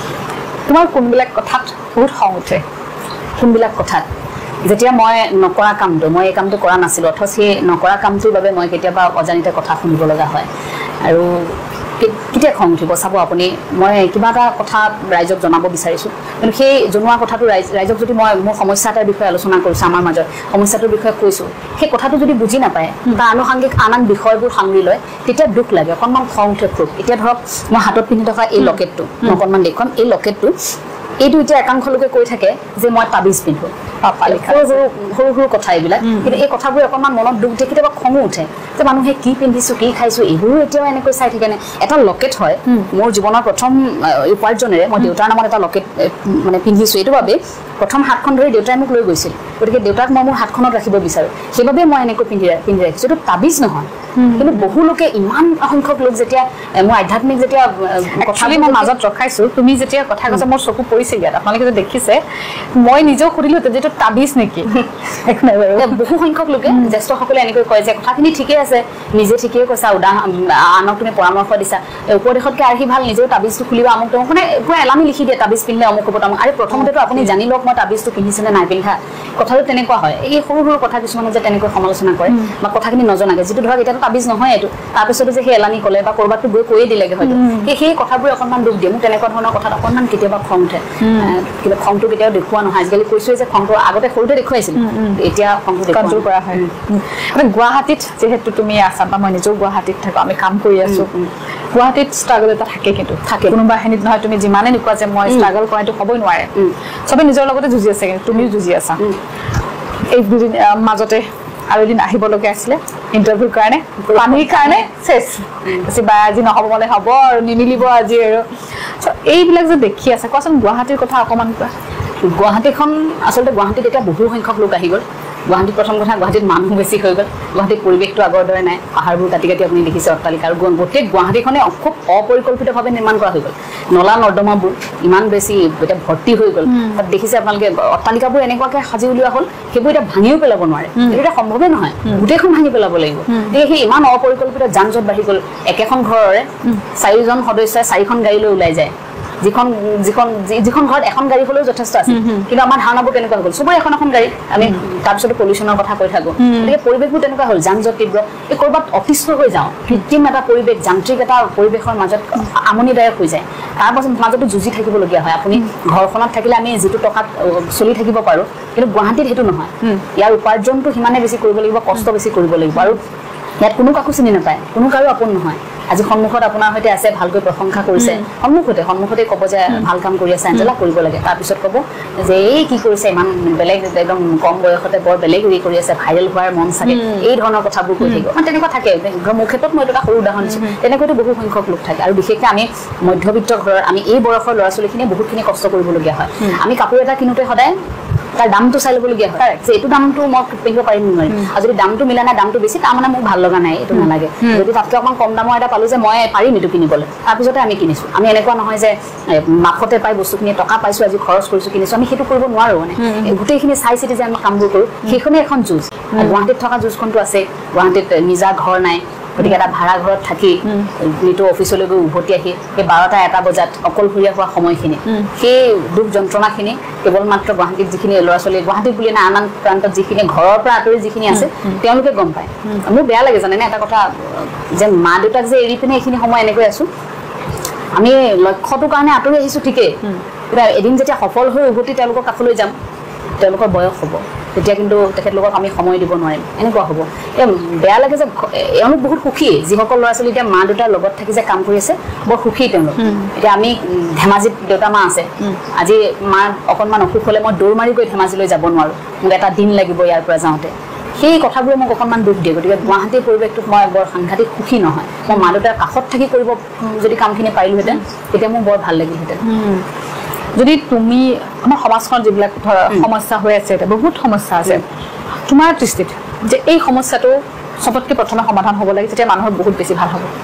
তোমাৰ কোনবিলাক কথাত বহুত খং উঠে কোনবিলাক কথাত যেতিয়া মই নকৰা কামটো মই এই কামটো কৰা নাছিলোঁ অথচ সেই নকৰা কামটোৰ বাবে মই কেতিয়াবা অজানিতে কথা শুনিব লগা হয় আৰু কেতিয়া খং উঠিব চাব আপুনি মই কিবা এটা কথা ৰাইজক জনাব বিচাৰিছোঁ কিন্তু সেই জনোৱা কথাটো ৰাইজক যদি মই মোৰ সমস্যা এটাৰ বিষয়ে আলোচনা কৰিছোঁ আমাৰ মাজত সমস্যাটোৰ বিষয়ে কৈছোঁ সেই কথাটো যদি বুজি নাপায় বা আনুষংগিক আন বিষয়বোৰ সাঙুৰি লয় তেতিয়া দুখ লাগে অকণমান খং উঠে খুব এতিয়া ধৰক মই হাতত পিন্ধি থকা এই লকেটটো মই অকণমান দেখুৱাম এই লকেটটো এইটো এতিয়া একাংশলোকে কৈ থাকে যে মই তাবিজ পিন্ধো সৰু সৰু কথা এইবিলাক কিন্তু এই কথাবোৰ অকণমান মনত দুখ উঠে কেতিয়াবা খঙো উঠে যে মানুহে কি পিন্ধিছোঁ কি খাইছোঁ এইবোৰো এতিয়াও এনেকৈ চাই থাকেনে এটা লকেট হয় মোৰ জীৱনৰ প্ৰথম উপাৰ্জনেৰে মই দেউতাৰ নামত এটা লকেট মানে পিন্ধিছোঁ এইটো বাবে প্ৰথম হাতখন ধৰি দেউতাই মোক লৈ গৈছিল গতিকে দেউতাক মই মোৰ হাতখনত ৰাখিব বিচাৰোঁ সেইবাবে মই এনেকৈ পিন্ধি ৰাখিছোঁ এইটো তাবিজ নহয় কিন্তু বহু লোকে ইমান অসংখ্যক লোক যেতিয়া মই আধ্যাত্মিক যেতিয়া কথাবোৰ মই মাজত ৰখাইছোঁ তুমি যেতিয়া কথা কৈছা মোৰ চকু পৰিছে ইয়াত আপোনালোকে যে দেখিছে মই নিজেও সুধিলোঁ যে তাবিজ নেকি একো নাই বাৰু বহু সংখ্যক লোকে জ্যেষ্ঠসকলে এনেকৈ কয় যে কথাখিনি ঠিকেই আছে নিজে ঠিকেই কৈছা আনক তুমি পৰামৰ্শ দিছা উপদেশতকৈ আৰ্হি ভাল নিজেও তাবিজটো খুলিবা আমুক তোমাক মানে পুৰা এলানি লিখি দিয়ে তাবিজ পিন্ধিলে অমুক হ'ব তামুক আৰু প্ৰথমতেতো আপুনি জানি লওক মই তাবিজটো পিন্ধিছেনে নাই পিন্ধা কথাটো তেনেকুৱা হয় এই সৰু সৰু কথা কিছুমানে যে তেনেকৈ সমালোচনা কৰে বা কথাখিনি নজনাকৈ যিটো ধৰক এতিয়াতো তাবিজ নহয় এইটো তাৰপিছতো যে সেই এলানি ক'লে বা ক'ৰবাততো গৈ কৈয়ে দিলেগৈ হয়তো সেই কথাবোৰে অকণমান দুখ দিয়ে মোক তেনেকুৱা ধৰণৰ কথাত অকণমান কেতিয়াবা খং উঠে কিন্তু খংটো কেতিয়াও দেখুওৱা নহয় আজিকালি কৈছোৱে যে খংটো আগতে সৰুতে দেখুৱাইছিলোঁ এতিয়া খংটো কণ্ট্ৰল কৰা হয় গুৱাহাটীত যিহেতু তুমি আছা বা মই নিজেও গুৱাহাটীত থাকোঁ আমি কাম কৰি আছোঁ গুৱাহাটীত ষ্ট্ৰাগল এটা থাকে কিন্তু থাকে কোনোবা খিনিত নহয় তুমি যিমানে নোকোৱা যে মই ষ্ট্ৰাগল কৰাটো হ'বই নোৱাৰে চবেই নিজৰ লগতে যুঁজি আছে কিন্তু তুমিও যুঁজি আছা এই দুদিন মাজতে আৰু এদিন আহিবলগীয়া আছিলে ইণ্টাৰভিউৰ কাৰণে পানীৰ কাৰণে চেচ বা আজি নহ'ব মানে হ'ব আৰু নিমিলিব আজি আৰু এইবিলাক যে দেখি আছে কোৱাচোন গুৱাহাটীৰ কথা অকণমান কোৱা গুৱাহাটীখন আচলতে গুৱাহাটীত এতিয়া বহু সংখ্যক লোক আহি গ'ল গুৱাহাটীত প্ৰথম কথা গুৱাহাটীত মানুহ বেছি হৈ গ'ল গুৱাহাটীত পৰিৱেশটো আগৰ দৰে নাই পাহাৰবোৰ কাটি কাটি আপুনি দেখিছে অট্টালিকা আৰু গোটেই গুৱাহাটীখনে খুব অপৰিকল্পিতভাৱে নিৰ্মাণ কৰা হৈ গ'ল নলা নৰ্দমাবোৰ ইমান বেছি এতিয়া ভৰ্তি হৈ গ'ল তাত দেখিছে আপোনালোকে অট্টালিকাবোৰ এনেকুৱাকৈ সাজি উলিওৱা হ'ল সেইবোৰ এতিয়া ভাঙিও পেলাব নোৱাৰে এইটো এটা সম্ভৱে নহয় গোটেইখন ভাঙি পেলাব লাগিব গতিকে সেই ইমান অপৰিকল্পিত যান জঁট বাঢ়ি গ'ল একেখন ঘৰৰে 4জন সদস্যই 4খন গাড়ী লৈ ওলাই যায় যিখন ঘৰত এখন গাড়ী হ'লেও যথেষ্ট আছে কিন্তু আমাৰ ধাৰণাবোৰ তেনেকুৱা হৈ গ'ল চবৰে এখন এখন গাড়ী আমি তাৰপিছতো পলিউশ্যনৰ কথা কৈ থাকোঁ গতিকে পৰিৱেশবোৰ তেনেকুৱা হ'ল যান জঁট তীব্ৰ এই ক'ৰবাত অতিষ্ঠ হৈ যাওঁ কৃত্ৰিম এটা পৰিৱেশ যান্ত্ৰিক এটা পৰিৱেশৰ মাজত আমনিদায়ক হৈ যায় তাৰপাছত মাজতো যুঁজি থাকিবলগীয়া হয় আপুনি ঘৰখনত থাকিলে আমি যিটো টকাত চলি থাকিব পাৰোঁ কিন্তু গুৱাহাটীত সেইটো নহয় ইয়াৰ উপাৰ্জনটো সিমানে বেছি কৰিব লাগিব কষ্ট বেছি কৰিব লাগিব আৰু ইয়াত কোনো কাকো চিনি নাপায় কোনো কাৰো আপোন নহয় আজি সন্মুখত আপোনাৰ সৈতে আছে ভালকৈ প্ৰশংসা কৰিছে সন্মুখতে ক'ব যে ভাল কাম কৰি আছে এঞ্জেলা কৰিব লাগে তাৰপিছত ক'ব যে এই কি কৰিছে ইমান বেলেগ একদম কম বয়সতে বৰ বেলেগ কৰি আছে ভাইৰেল হোৱাৰ মন চাগে এই ধৰণৰ কথাবোৰ কৈ থাকিব মানে তেনেকুৱা থাকে মোৰ ক্ষেত্ৰত মই এটা সৰু উদাহৰণ দিছোঁ তেনেকৈতো বহু সংখ্যক লোক থাকে আৰু বিশেষকৈ আমি মধ্যবিত্ত ঘৰৰ আমি এই বয়সৰ ল'ৰা ছোৱালীখিনিয়ে বহুতখিনি কষ্ট কৰিবলগীয়া হয় আমি কাপোৰ এটা কিনোতে সদায় তাৰ দামটো চাই ল'বলগীয়া হয় যে এইটো দামটো মই পিন্ধিব পাৰিম নোৱাৰিম আৰু যদি দামটো মিলা নাই দামটো বেছি তাৰমানে মোক ভাল লগা নাই এইটো নালাগে যদি তাতকৈ অকণমান কম দামৰ এটা পালোঁ যে মই পাৰিম এইটো কিনিবলৈ তাৰপিছতে আমি কিনিছোঁ আমি এনেকুৱা নহয় যে মাফতে পাই বস্তুখিনি টকা পাইছোঁ আজি খৰচ কৰিছোঁ কিনিছোঁ আমি সেইটো কৰিব নোৱাৰোঁ মানে গোটেইখিনি চাই চিতি যে আমি কামবোৰ কৰোঁ সেইখনেই এখন যুঁজ গুৱাহাটীত থকা যুঁজখনটো আছে গুৱাহাটীত নিজা ঘৰ নাই গতিকে এটা ভাড়া ঘৰত থাকি নিতৌ অফিচলৈ গৈ উভতি আহি সেই 12টা 1টা বজাত অকলশৰীয়া হোৱা সময়খিনি সেই দুখ যন্ত্ৰণাখিনি কেৱল মাত্ৰ গুৱাহাটীত যিখিনি ল'ৰা ছোৱালী গুৱাহাটীত বুলি নাই আন প্ৰান্তত যিখিনি ঘৰৰ পৰা আঁতৰি যিখিনি আছে তেওঁলোকে গম পায় মোৰ বেয়া লাগে জানেনে এটা কথা যে মা দেউতাক যে এৰি পিনে এইখিনি সময় এনেকৈ আছোঁ আমি লক্ষ্যটোৰ কাৰণে আঁতৰি আহিছোঁ ঠিকেই কিন্তু এদিন যেতিয়া সফল হৈ উভতি তেওঁলোকৰ কাষলৈ যাম তেওঁলোকৰ বয়স হ'ব তেতিয়া কিন্তু তেখেতলোকক আমি সময় দিব নোৱাৰিম এনেকুৱা হ'ব এতিয়া বেয়া লাগে যে এওঁলোক বহুত সুখী যিসকল ল'ৰা ছোৱালী এতিয়া মা দেউতাৰ লগত থাকি যে কাম কৰি আছে বৰ সুখী তেওঁলোক এতিয়া আমি ধেমাজিত দেউতা মা আছে আজি মা অকণমান অসুখ হ'লে মই দৌৰ মাৰি গৈ ধেমাজিলৈ যাব নোৱাৰোঁ মোক এটা দিন লাগিব ইয়াৰ পৰা যাওঁতে সেই কথাবোৰে মোক অকণমান দুখ দিয়ে গতিকে গুৱাহাটীৰ পৰিৱেশটোত মই বৰ সাংঘাতিক সুখী নহয় মই মা দেউতাৰ কাষত থাকি কৰিব যদি কামখিনি পাৰিলোহেঁতেন তেতিয়া মোৰ বৰ ভাল লাগিলহেঁতেন যদি তুমি আমাৰ সমাজখনত যিবিলাক সমস্যা হৈ আছে এতিয়া বহুত সমস্যা আছে তোমাৰ দৃষ্টিত যে এই সমস্যাটো সবতকৈ প্ৰথমে সমাধান হ'ব লাগে তেতিয়া মানুহৰ বহুত বেছি ভাল হ'ব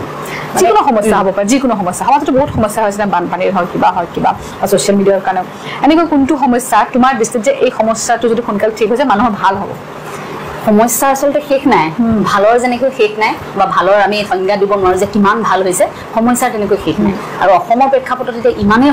যিকোনো সমস্যা হ'ব পাৰে যিকোনো সমস্যা সমাজতো বহুত সমস্যা হৈছে বানপানীৰ হওক কিবা ছ'চিয়েল মিডিয়াৰ কাৰণেও এনেকৈ কোনটো সমস্যা তোমাৰ দৃষ্টিত যে এই সমস্যাটো যদি সোনকালে ঠিক হৈ যায় মানুহৰ ভাল হ'ব সমস্যা আচলতে শেষ নাই ভালৰ যেনেকৈ শেষ নাই বা ভালৰ আমি সংজ্ঞা দিব নোৱাৰোঁ যে কিমান ভাল হৈছে সমস্যাৰ তেনেকৈ শেষ নাই আৰু অসমৰ প্ৰেক্ষাপটত এতিয়া ইমানেই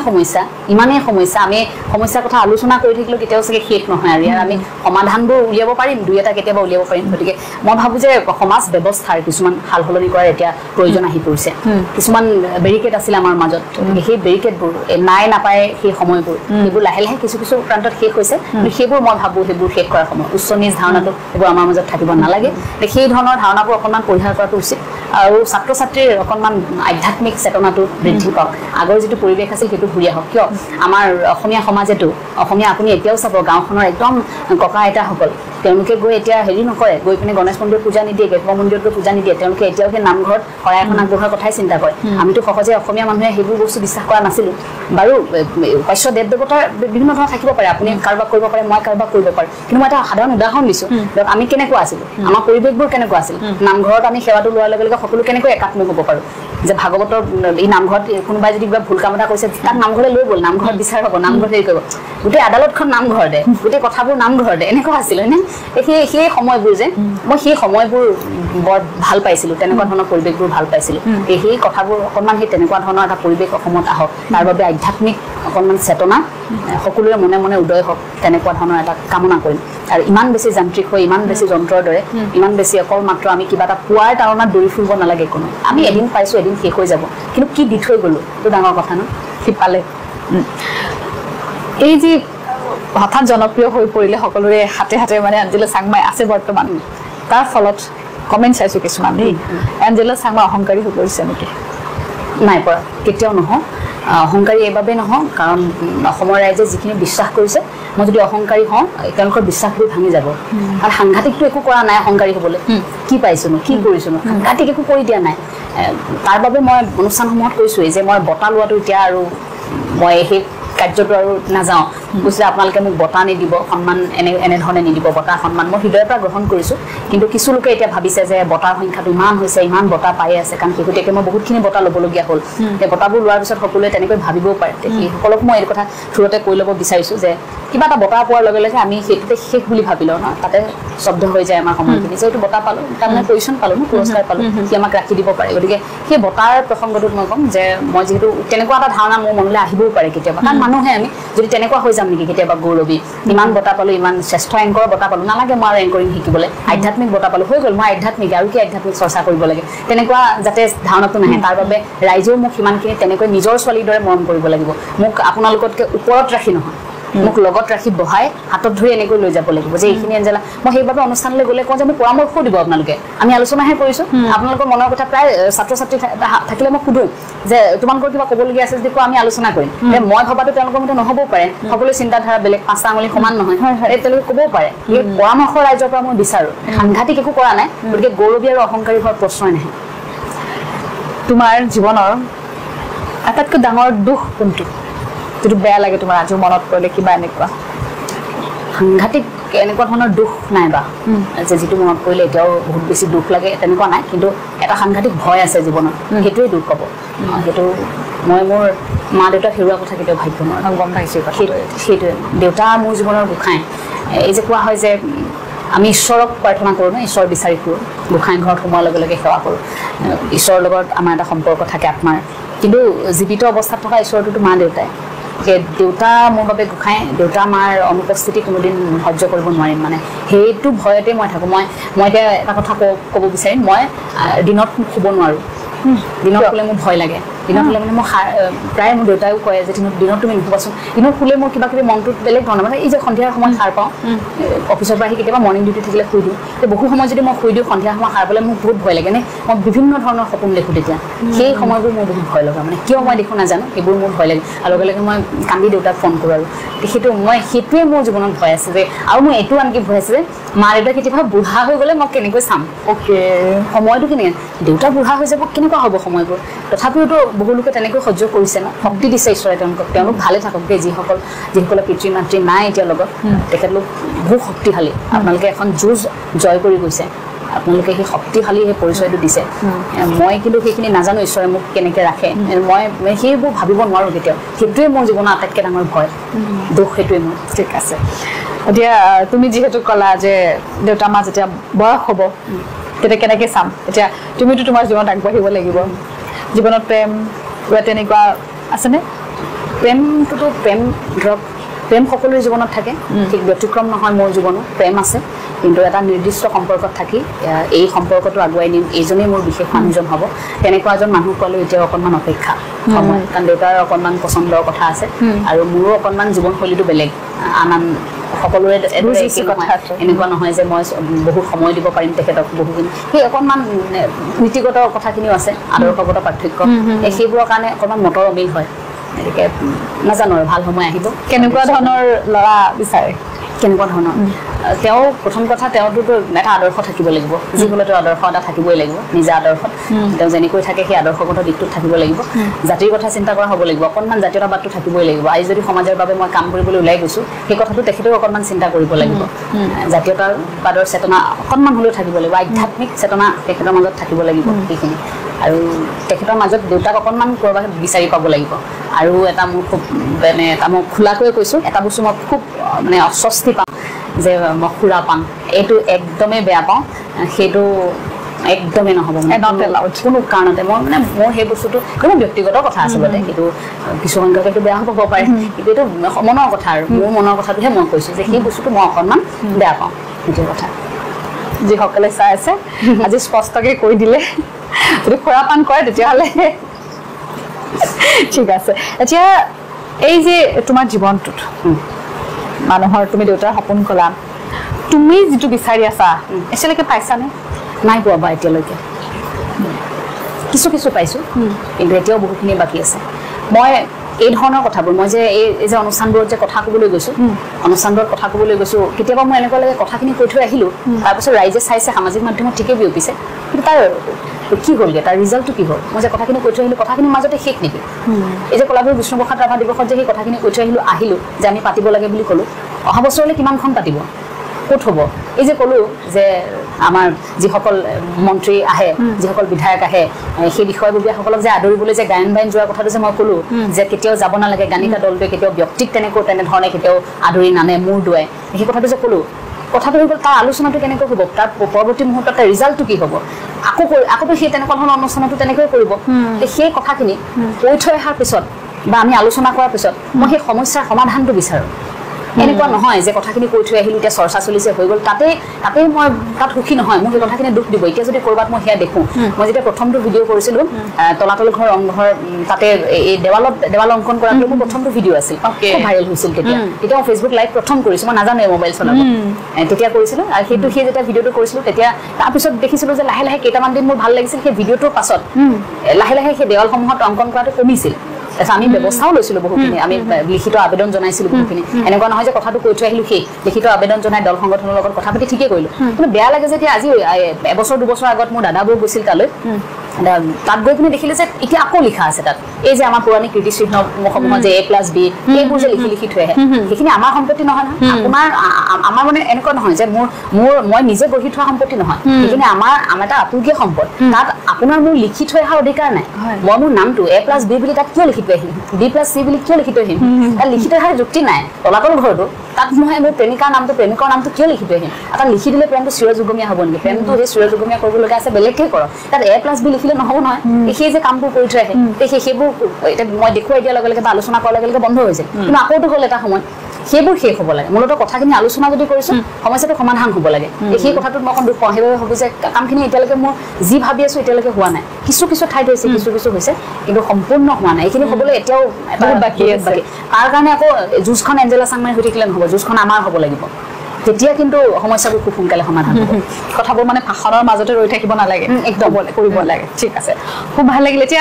সমস্যা আমি সমস্যাৰ কথা আলোচনা কৰি থাকিলেও কেতিয়াও চাগে শেষ নহয় আৰু ইয়াৰ আমি সমাধানবোৰ উলিয়াব পাৰিম দুই এটা কেতিয়াবা উলিয়াব পাৰিম গতিকে মই ভাবোঁ যে সমাজ ব্যৱস্থাৰ কিছুমান সাল সলনি কৰাৰ এতিয়া প্ৰয়োজন আহি পৰিছে কিছুমান বেৰিকেড আছিলে আমাৰ মাজত গতিকে সেই বেৰিকেডবোৰ নাই নাপায় সেই সময়বোৰ সেইবোৰ লাহে লাহে কিছু প্ৰান্তত শেষ হৈছে কিন্তু সেইবোৰ মই ভাবোঁ সেইবোৰ শেষ কৰাৰ সময় উচ্চ নিজ ধাৰণাটো এইবোৰ আমাৰ মাজত থাকিব নালাগে সেই ধৰণৰ ধাৰণাবোৰ অকণমান পৰিহাৰ কৰাটো উচিত আৰু ছাত্ৰ ছাত্ৰীৰ অকণমান আধ্যাত্মিক চেতনাটো বৃদ্ধি পাওক আগৰ যিটো পৰিৱেশ আছিল সেইটো ঘূৰি আহক কিয় আমাৰ অসমীয়া সমাজেতো অসমীয়া আপুনি এতিয়াও চাব গাঁওখনৰ একদম ককা আইতাসকল তেওঁলোকে গৈ এতিয়া হেৰি নকৰে গৈ পিনে গণেশ মন্দিৰত পূজা নিদিয়ে গেৰুৱা মন্দিৰত গৈ পূজা নিদিয়ে তেওঁলোকে এতিয়াও সেই নামঘৰত শৰাই এখন আগবঢ়োৱাৰ কথাই চিন্তা কৰে আমিতো সহজে অসমীয়া মানুহে সেইবোৰ বস্তু বিশ্বাস কৰা নাছিলোঁ বাৰু উপাস্য দেৱ দেৱতাৰ বিভিন্ন ধৰণৰ থাকিব পাৰে আপুনি কাৰোবাক কৰিব পাৰে মই কাৰোবাক কৰিব পাৰে কিন্তু মই এটা সাধাৰণ উদাহৰণ দিছোঁ আমি কেনেকুৱা আছিলোঁ আমাৰ পৰিৱেশবোৰ কেনেকুৱা আছিল নামঘৰত আমি সেৱাটো লোৱাৰ লগে লগে সকলো কেনেকৈ একাত্মক হ'ব পাৰোঁ যে ভাগৱতৰ এই নামঘৰত কোনোবাই যদি কিবা ভুল কাম এটা কৰিছে তাক নামঘৰলৈ লৈ গ'ল নামঘৰত বিচাৰ হ'ব নামঘৰত হেৰি কৰিব গোটেই আদালতখন নামঘৰতে গোটেই কথাবোৰ নামঘৰতে এনেকুৱা আছিল হয়নে সেই সময়বোৰ যে মই সেই সময়বোৰ বৰ ভাল পাইছিলোঁ তেনেকুৱা ধৰণৰ পৰিৱেশবোৰ ভাল পাইছিলোঁ সেই কথাবোৰ অকণমান সেই তেনেকুৱা ধৰণৰ এটা পৰিৱেশ অসমত আহক তাৰ বাবে আধ্যাত্মিক অকণমান চেতনা সকলোৰে মনে মনে উদয় হওক তেনেকুৱা ধৰণৰ এটা কামনা কৰিম আৰু ইমান বেছি যান্ত্ৰিক হৈ ইমান বেছি যন্ত্ৰৰ দৰে ইমান বেছি অকল মাত্ৰ আমি কিবা এটা পোৱাৰ তাৰণাত দৌৰি ফুৰিব নালাগে কোনো আমি এদিন পাইছোঁ এদিন শেষ হৈ যাব কিন্তু কি দি থৈ গ'লোঁ এইটো ডাঙৰ কথা ন ঠিক পালে এই যি হঠাৎ জনপ্ৰিয় হৈ পৰিলে সকলোৰে হাতে হাতে মানে এঞ্জেলা চাংমাই আছে বৰ্তমান তাৰ ফলত কমেণ্ট চাইছোঁ কিছুমান দেই এঞ্জেলা চাংমাই অহংকাৰী হৈ পৰিছে নেকি নাই পৰা কেতিয়াও নহওঁ অহংকাৰী এইবাবে নহওঁ কাৰণ অসমৰ ৰাইজে যিখিনি বিশ্বাস কৰিছে মই যদি অহংকাৰী হওঁ তেওঁলোকৰ বিশ্বাসবোৰ ভাঙি যাব আৰু সাংঘাতিকটো একো কৰা নাই অহংকাৰী হ'বলৈ কি পাইছোনো কি কৰিছোনো সাংঘাতিক একো কৰি দিয়া নাই তাৰ বাবে মই অনুষ্ঠানসমূহত কৈছোঁৱেই যে মই বঁটা লোৱাটো এতিয়া আৰু মই সেই কাৰ্যটো আৰু নাযাওঁ কৈছে আপোনালোকে মোক বঁটা নিদিব সন্মান এনেধৰণে নিদিব বঁটা সন্মান মই হৃদয়ৰ পৰা গ্ৰহণ কৰিছোঁ কিন্তু কিছু লোকে এতিয়া ভাবিছে যে বঁটাৰ সংখ্যাটো ইমান হৈছে ইমান বঁটা পাই আছে কাৰণ শেহতীয়াকৈ মই বহুতখিনি বঁটা ল'বলগীয়া হ'ল সেই বঁটাবোৰ লোৱাৰ পিছত সকলোৱে তেনেকৈ ভাবিবও পাৰে সেইসকলক মই এই কথা থ্ৰুতে কৈ ল'ব বিচাৰিছোঁ যে কিবা এটা বঁটা পোৱাৰ লগে লগে আমি সেইটোতে শেষ বুলি ভাবি লওঁ ন তাতে শব্দ হৈ যায় আমাৰ সময়খিনি যে এইটো বঁটা পালোঁ তাৰমানে পজিশ্যন পালোঁ ন পুৰস্কাৰ পালোঁ সি আমাক ৰাখি দিব পাৰে গতিকে সেই বঁটাৰ প্ৰসংগটোত মই ক'ম যে মই যিহেতু তেনেকুৱা এটা ধাৰণা মোৰ মনলৈ আহিবও পাৰে কেতিয়াবা কাৰণ মানুহে আমি যদি তেনেকুৱা হৈ যাম নেকি কেতিয়াবা গৌৰৱী ইমান বঁটা পালোঁ ইমান শ্ৰেষ্ঠ এংকৰৰ বঁটা পালোঁ নালাগে মই আৰু এংকৰিং শিকিবলৈ আধ্যাত্মিক বঁটা পালোঁ হৈ গ'ল মই আধ্যাত্মিক আৰু কি আধ্যাত্মিক চৰ্চা কৰিব লাগে তেনেকুৱা যাতে ধাৰণাটো নাহে তাৰ বাবে ৰাইজেও মোক সিমানখিনি তেনেকৈ নিজৰ ছোৱালীৰ দৰে মৰম কৰিব লাগিব মোক আপোনালোকতকৈ ওপৰত ৰাখি নহয় মোক লগত ৰাখি বহাই হাতত ধৰি এনেকৈ লৈ যাব লাগিব যে এইখিনি এঞ্জেলা মই সেইবাবে অনুষ্ঠানলৈ গ'লে কওঁ যে মোক পৰামৰ্শও দিব আপোনালোকে আমি আলোচনাহে কৰিছোঁ আপোনালোকৰ মনৰ কথা প্ৰায় ছাত্ৰ ছাত্ৰী থাকিলে মই সোধোঁ যে তোমালোকৰ কিবা ক'বলগীয়া আছে যদি কোৱা আমি আলোচনা কৰিম মই ভবাটো তেওঁলোকৰ মতে নহ'বও পাৰে সকলো চিন্তাধাৰা বেলেগ পাঁচটা আঙুলি সমান নহয় তেওঁলোকে ক'বও পাৰে এই পৰামৰ্শ ৰাইজৰ পৰা মই বিচাৰোঁ সাংঘাতিক একো কৰা নাই গতিকে গৌৰৱী আৰু অহংকাৰী হোৱাৰ প্ৰশ্নই নাহে তোমাৰ জীৱনৰ আটাইতকৈ ডাঙৰ দুখ কোনটো যিটো বেয়া লাগে তোমাৰ আজিও মনত পৰিলে কিবা এনেকুৱা সাংঘাতিক এনেকুৱা ধৰণৰ দুখ নাই বা যে যিটো মনত পৰিলে এতিয়াও বহুত বেছি দুখ লাগে তেনেকুৱা নাই কিন্তু এটা সাংঘাতিক ভয় আছে জীৱনত সেইটোৱে দুখ পাব সেইটো মই মোৰ মা দেউতাক হেৰুৱা কথা কেতিয়াও ভাবিব নোৱাৰোঁ গম পাইছোঁ সেইটোৱে দেউতা মোৰ জীৱনৰ গোসাঁই এই যে কোৱা হয় যে আমি ঈশ্বৰক প্ৰাৰ্থনা কৰোঁ ন ঈশ্বৰ বিচাৰি ফুৰোঁ গোসাঁই ঘৰত সোমোৱাৰ লগে লগে সেৱা কৰোঁ ঈশ্বৰৰ লগত আমাৰ এটা সম্পৰ্ক থাকে আত্মাৰ কিন্তু জীৱিত অৱস্থাত থকা ঈশ্বৰটোতো মা দেউতাই দেউতা মোৰ বাবে গোসাঁই দেউতা মাৰ অনুপস্থিতি কোনোদিন সহ্য কৰিব নোৱাৰিম মানে সেইটো ভয়তে মই থাকোঁ মই এতিয়া এটা কথা ক'ব বিচাৰিম মই দিনত শুব নোৱাৰোঁ দিনত শুলে মোৰ ভয় লাগে দিনত হ'লে মানে মই প্ৰায় মোৰ দেউতাইও কয় যে দিনত তুমি নুশুবাচোন দিনত শুলে মোৰ কিবা কিবি মনটোত বেলেগ ধৰণৰ মানে এই যে সন্ধিয়াৰ সময়ত সাৰ পাওঁ অফিচৰ পৰা আহি কেতিয়াবা মৰ্ণিং ডিউটি থাকিলে শুই দিওঁ বহু সময় যদি মই শুই দিওঁ সন্ধিয়া সময় সাৰ পালে মোৰ বহুত ভয় লাগে নে মই বিভিন্ন ধৰণৰ সপোন দেখোঁ তেতিয়া সেই সময়বোৰ মোৰ বহুত ভয় লগা মানে কিয় মই দেখোঁ নাজানো সেইবোৰ মোৰ ভয় লাগে আৰু লগে লগে মই কান্দি দেউতাক ফোন কৰোঁ আৰু সেইটোৱে মোৰ জীৱনত ভয় আছে যে আৰু মোৰ এইটো আনকি ভয় আছে যে মা দেউতা কেতিয়াবা বুঢ়া হৈ গ'লে মই কেনেকৈ চাম সময়টো কেনেকৈ দেউতা বুঢ়া হৈ যাব কেনেকুৱা হ'ব সময়বোৰ তথাপিওতো বহু লোকে তেনেকৈ সহ্য কৰিছে ন শক্তি দিছে ঈশ্বৰে তেওঁলোক ভালে থাকক দেই যিসকলৰ পিতৃ মাতৃ নাই এতিয়া লগত তেখেতলোক বহু শক্তিশালী আপোনালোকে এখন যুঁজ জয় কৰি গৈছে আপোনালোকে সেই শক্তিশালী সেই পৰিচয়টো দিছে মই কিন্তু সেইখিনি নাজানো ঈশ্বৰে মোক কেনেকৈ ৰাখে মই সেইবোৰ ভাবিব নোৱাৰোঁ কেতিয়াও সেইটোৱে মোৰ জীৱনৰ আটাইতকৈ ডাঙৰ ভয় দুখ সেইটোৱে মোৰ ঠিক আছে এতিয়া তুমি যিহেতু ক'লা যে দেউতা মা যেতিয়া বয়স হ'ব তেতিয়া কেনেকৈ চাম এতিয়া তুমিতো তোমাৰ জীৱনত আগবাঢ়িব লাগিব জীৱনত প্ৰেম কিবা তেনেকুৱা আছেনে প্ৰেমটোতো ধৰক প্ৰেম সকলোৰে জীৱনত থাকে ঠিক ব্যতিক্ৰম নহয় মোৰ জীৱনত প্ৰেম আছে কিন্তু এটা নিৰ্দিষ্ট সম্পৰ্কত থাকি এই সম্পৰ্কটো আগুৱাই নিম এইজনেই মোৰ বিশেষ মানুহজন হ'ব তেনেকুৱা এজন মানুহ পোৱালৈ এতিয়াও অকণমান অপেক্ষা সময় কাৰণ দেউতাৰ অকণমান পচন্দৰ কথা আছে আৰু মোৰো অকণমান জীৱনশৈলীটো বেলেগ আন সকলোৰে এনেকুৱা নহয় যে মই বহুত সময় দিব পাৰিম তেখেতক বহুখিনি সেই অকণমান নীতিগত কথাখিনিও আছে আদৰ্শগত পাৰ্থক্য সেইবোৰৰ কাৰণে অকণমান মতৰ অমিল হয় গতিকে নাজানো আৰু ভাল সময় আহিব কেনেকুৱা ধৰণৰ ল'ৰা বিচাৰে কেনেকুৱা ধৰণৰ তেওঁ প্ৰথম কথা তেওঁতো এটা আদৰ্শ থাকিব লাগিব যিকোনো তেওঁ আদৰ্শ এটা থাকিবই লাগিব নিজা আদৰ্শত তেওঁ যেনেকৈ থাকে সেই আদৰ্শগত দিশটোত থাকিব লাগিব জাতিৰ কথা চিন্তা কৰা হ'ব লাগিব অকণমান জাতীয়তাবাদটো থাকিবই লাগিব আজি যদি সমাজৰ বাবে মই কাম কৰিবলৈ ওলাই গৈছোঁ সেই কথাটো তেখেতেও অকণমান চিন্তা কৰিব লাগিব জাতীয়তাবাদৰ চেতনা অকণমান হ'লেও থাকিব লাগিব আধ্যাত্মিক চেতনা তেখেতৰ মাজত থাকিব লাগিব সেইখিনি আৰু তেখেতৰ মাজত দেউতাক অকণমান ক'ৰবাত বিচাৰি পাব লাগিব আৰু এটা মোৰ খুব মানে এটা মই খোলাকৈ কৈছোঁ এটা বস্তু মই খুব মানে অস্বস্তি পাওঁ যে মই খুৰা পাম এইটো একদমেই বেয়া পাওঁ সেইটো একদমেই নহ'ব কোনো কাৰণতে মোৰ সেই বস্তুটো কোনো ব্যক্তিগত কথা আচলতে কিন্তু কিছুসংখ্যক এইটো বেয়া হ'ব পাৰে কিন্তু এইটো মনৰ কথা আৰু মোৰ মনৰ কথাটোহে মই কৈছোঁ যে সেই বস্তুটো মই অকণমান বেয়া পাওঁ সেইটো কথা যিসকলে চাই আছে আজি স্পষ্টকৈ কৈ দিলে যদি খুৰা পান কৰে তেতিয়াহ'লে ঠিক আছে এতিয়া এই যে তোমাৰ জীৱনটোত মানুহৰ তুমি দেউতাৰ সপোন ক'লা তুমি যিটো বিচাৰি আছা এতিয়ালৈকে পাইছানে নাই পোৱা বা এতিয়ালৈকে কিছু পাইছোঁ কিন্তু এতিয়াও বহুখিনি বাকী আছে মই এই ধৰণৰ কথাবোৰ মই যে এই যে অনুষ্ঠানবোৰত যে কথা ক'বলৈ গৈছোঁ অনুষ্ঠানবোৰত কথা ক'বলৈ গৈছোঁ কেতিয়াবা মই এনেকুৱা লাগে কথাখিনি কৈ থৈ আহিলোঁ তাৰপিছত ৰাইজে চাইছে সামাজিক মাধ্যমত ঠিকেই বিয়পিছে কিন্তু তাৰ কি হ'লগৈ তাৰ ৰিজাল্টটো কি হ'ল মই যে কথাখিনি কৈ থৈ আহিলোঁ কথাখিনিৰ মাজতে শেষ নেকি এই যে কলাগুৰু বিষ্ণুপ্ৰসাদ ৰাভা দিৱসত যে সেই কথাখিনি কৈ থৈ আহিলোঁ যে আমি পাতিব লাগে বুলি ক'লোঁ অহা বছৰলৈ কিমানখন পাতিব ক'ত হ'ব এই যে ক'লোঁ যে আমাৰ যিসকল মন্ত্ৰী আহে যিসকল বিধায়ক আহে সেই বিষয়ববীয়াসকলক যে আদৰিবলৈ যে গায়ন বায়ন যোৱাৰ কথাটো যে মই ক'লোঁ যে কেতিয়াও যাব নালাগে গানিকা দলটোৱে কেতিয়াও ব্যক্তিক তেনেধৰণে কেতিয়াও আদৰি নানে মূৰ দোৱাই সেই কথাটো যে ক'লোঁ কথাটো হৈ গ'ল তাৰ আলোচনাটো কেনেকৈ হ'ব তাৰ পৰৱৰ্তী মুহূৰ্তত তাৰ ৰিজাল্টটো কি হ'ব আকৌ সেই তেনেকুৱা ধৰণৰ অনুষ্ঠানটো তেনেকৈ কৰিব সেই কথাখিনি কৈ থৈ অহাৰ পিছত বা আমি আলোচনা কৰাৰ পিছত মই সেই সমস্যাৰ সমাধানটো বিচাৰোঁ এনেকুৱা নহয় যে কথাখিনি কৈ থৈ আহিলোঁ এতিয়া চৰ্চা চলিছে হৈ গ'ল তাতেই মই তাত সুখী নহয় মোক সেই কথাখিনি দুখ দিব এতিয়া যদি ক'ৰবাত মই সেয়া দেখোঁ মই যেতিয়া প্ৰথমটো ভিডিঅ' কৰিছিলোঁ তলাতল ঘৰ ৰংঘৰ তাতে এই দেৱাল অংকন কৰাটো মোৰ প্ৰথমটো ভিডিঅ' আছিল খুব ভাইৰেল হৈছিল তেতিয়া মই ফেচবুক লাইভ প্ৰথম কৰিছোঁ মই নাজানো মোবাইল চলাব তেতিয়া কৰিছিলোঁ আৰু সেই যেতিয়া ভিডিঅ'টো কৰিছিলোঁ তেতিয়া তাৰপিছত দেখিছিলোঁ যে লাহে লাহে কেইটামান দিন মোৰ ভাল লাগিছিল সেই ভিডিঅ'টোৰ পাছত লাহে লাহে সেই দেৱালসমূহত অংকন কৰাটো কমিছিল আমি ব্যৱস্থাও লৈছিলোঁ বহুখিনি আমি লিখিত আবেদন জনাইছিলোঁ বহুখিনি এনেকুৱা নহয় যে কথাটো কৈ থৈ আহিলোঁ সেই লিখিত আবেদন জনাই দল সংগঠনৰ লগত কথা পাতি ঠিকেই কৰিলোঁ কিন্তু বেয়া লাগে যে এতিয়া আজি এবছৰ দুবছৰ আগত মোৰ দাদাবোৰ গৈছিল তালৈ তাত গৈ পিনে দেখিলে যে এতিয়া আকৌ লিখা আছে তাত এই যে আমাৰ পুৰণি কীৰ্তিচিহ্নসমূহত যে A+B এইবোৰ যে লিখি থৈ আহে সেইখিনি আমাৰ সম্পত্তি নহয় নহয় আমাৰ মানে এনেকুৱা নহয় যে মই নিজে গঢ়ি থোৱা সম্পত্তি নহয় সেইখিনি আমাৰ এটা আপুৰুগীয়া সম্পদ তাত আপোনাৰ মোৰ লিখি থৈ অহাৰ অধিকাৰ নাই মই মোৰ নামটো A+B বুলি তাত কিয় লিখি থৈ আহিম B+C বুলি কিয় লিখি থৈ আহিম তাত লিখি থৈ অহাৰ যুক্তি নাই তলাতল ঘৰটো তাত মই মোৰ প্ৰেমিকৰ নামটো কিয় লিখি থৈ আহিম তাত লিখি দিলে প্ৰেমটো চিৰযুগমীয়া হ'ব নেকি প্ৰেমটো সেই চিৰযুগমীয়া কৰিবলগীয়া আছে বেলেগকৈ কৰক তাত A+B লিখিলে নহ'ব নহয় সেই যে কামবোৰ কৰি থৈ আহে সেইবোৰ এতিয়া মই দেখুৱাই দিয়াৰ লগে লগে বা আলোচনা কৰাৰ লগে লগে বন্ধ হৈছিল কিন্তু আকৌতো হ'ল এটা সময় সেইবোৰ শেষ হ'ব লাগে মূলত কথাখিনি আলোচনা যদি কৰিছোঁ সমস্যাটো সমাধান হ'ব লাগে সেই কথাটোত মই অকণ দুখ পাওঁ সেইবাবে ভাবোঁ যে কামখিনি এতিয়ালৈকে মোৰ যি ভাবি আছোঁ এতিয়ালৈকে হোৱা নাই কিছু ঠাইত হৈছে কিছু হৈছে কিন্তু সম্পূৰ্ণ হোৱা নাই এইখিনি হ'বলৈ এতিয়াও এটা বাকী আছে তাৰ কাৰণে আকৌ যুঁজখন এঞ্জেলা চাংমাই হৈ থাকিলে নহ'ব যুঁজখন আমাৰ হ'ব লাগিব তেতিয়া কিন্তু সমস্যাবোৰ খুব সোনকালে সমাধান হ'ব কথাবোৰ মানে ভাষণৰ মাজতে ৰৈ থাকিব নালাগে একদম কৰিব লাগে ঠিক আছে খুব ভাল লাগিল এতিয়া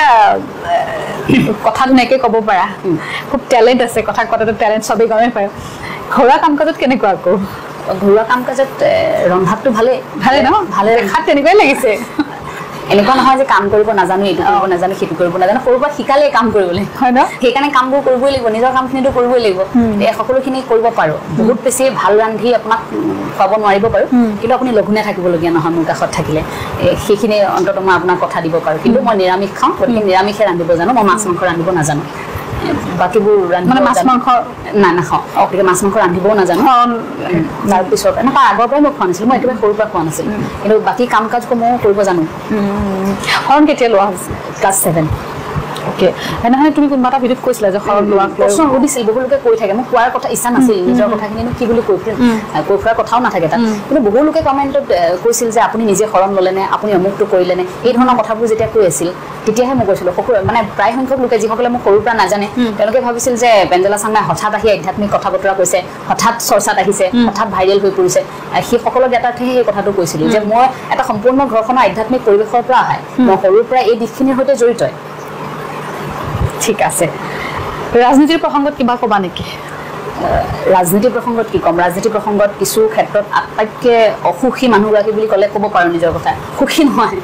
কথা ধুনীয়াকৈ ক'ব পাৰা খুব টেলেণ্ট আছে কথা কোৱাটো টেলেণ্ট চবেই গমেই পায় ঘৰুৱা কাম কাজত কেনেকুৱা আকৌ ঘৰুৱা কাম কাজত ৰন্ধাটো ভালে ন ভালে দেখাত তেনেকুৱাই লাগিছে এনেকুৱা নহয় যে কাম কৰিব নাজানো এইটো কৰিব নাজানো সেইটো কৰিব নাজানো সৰুৰ পৰা শিকালে কাম কৰিবলৈ হয় ন সেইকাৰণে কামবোৰ কৰিবই লাগিব নিজৰ কামখিনিতো কৰিবই লাগিব এই সকলোখিনি কৰিব পাৰোঁ বহুত বেছি ভাল ৰান্ধি আপোনাক খুৱাব নোৱাৰিব পাৰোঁ কিন্তু আপুনি লঘোণে থাকিবলগীয়া নহয় মোৰ কাষত থাকিলে সেইখিনি অন্ততঃ মই আপোনাক কথা দিব পাৰোঁ কিন্তু মই নিৰামিষ খাওঁ গতিকে নিৰামিষে ৰান্ধিব জানো মই মাছ মাংস ৰান্ধিব নাজানো বাকীবোৰ মানে মাছ মাংস নাখাওঁ গতিকে মাছ মাংস ৰান্ধিবও নাজানো তাৰপিছত এনেকুৱা আগৰ পৰাই মই খোৱা নাছিলোঁ মই একেবাৰে সৰুৰ পৰা খোৱা নাছিলোঁ কিন্তু বাকী কাম কাজবোৰ মই কৰিব জানো শৰণ কেতিয়া লোৱা হৈছে ক্লাছ 7 অ'কে এনেহ'লে তুমি কোনোবা এটা ভিডিঅ'ত কৈছিলা যে শৰণ লোৱা প্ৰশ্ন সুধিছিল বহু লোকে কৈ থাকে মোক কোৱাৰ কথা ইচ্ছা নাছিল নিজৰ কথাখিনিনো কি বুলি কৈ ফুৰাৰ কথাও নাথাকে তাত কিন্তু বহু লোকে কমেণ্টত কৈছিল যে আপুনি নিজে শৰণ ল'লেনে আপুনি অমুকটো কৰিলেনে এই ধৰণৰ কথাবোৰ যেতিয়া কৈ আছিল তেতিয়াহে মই কৈছিলোঁ মানে প্ৰায় সংখ্যক লোকে যিসকলে মোক সৰুৰ পৰা নাজানে তেওঁলোকে ভাবিছিল যে এঞ্জেলা চাংমাই হঠাৎ আহি আধ্যাত্মিক কথা বতৰা কৈছে হঠাৎ চৰ্চাত আহিছে হঠাৎ ভাইৰেল হৈ পৰিছে সেইসকলৰ জ্ঞাতাৰ্থেহে সেই কথাটো কৈছিলোঁ যে মই এটা সম্পূৰ্ণ ঘৰখনৰ আধ্যাত্মিক পৰিৱেশৰ পৰা আহে মই সৰুৰ পৰা এই দিশখিনিৰ সৈতে জড়িত ঠিক আছে ৰাজনীতিৰ প্ৰসংগত কিবা ক'বা নেকি ৰাজনীতি প্ৰসংগত কি ক'ম ৰাজনীতি প্ৰসংগত কিছু ক্ষেত্ৰত আটাইতকৈ অসুখী মানুহগৰাকী বুলি ক'লে ক'ব পাৰোঁ নিজৰ কথা সুখী নহয়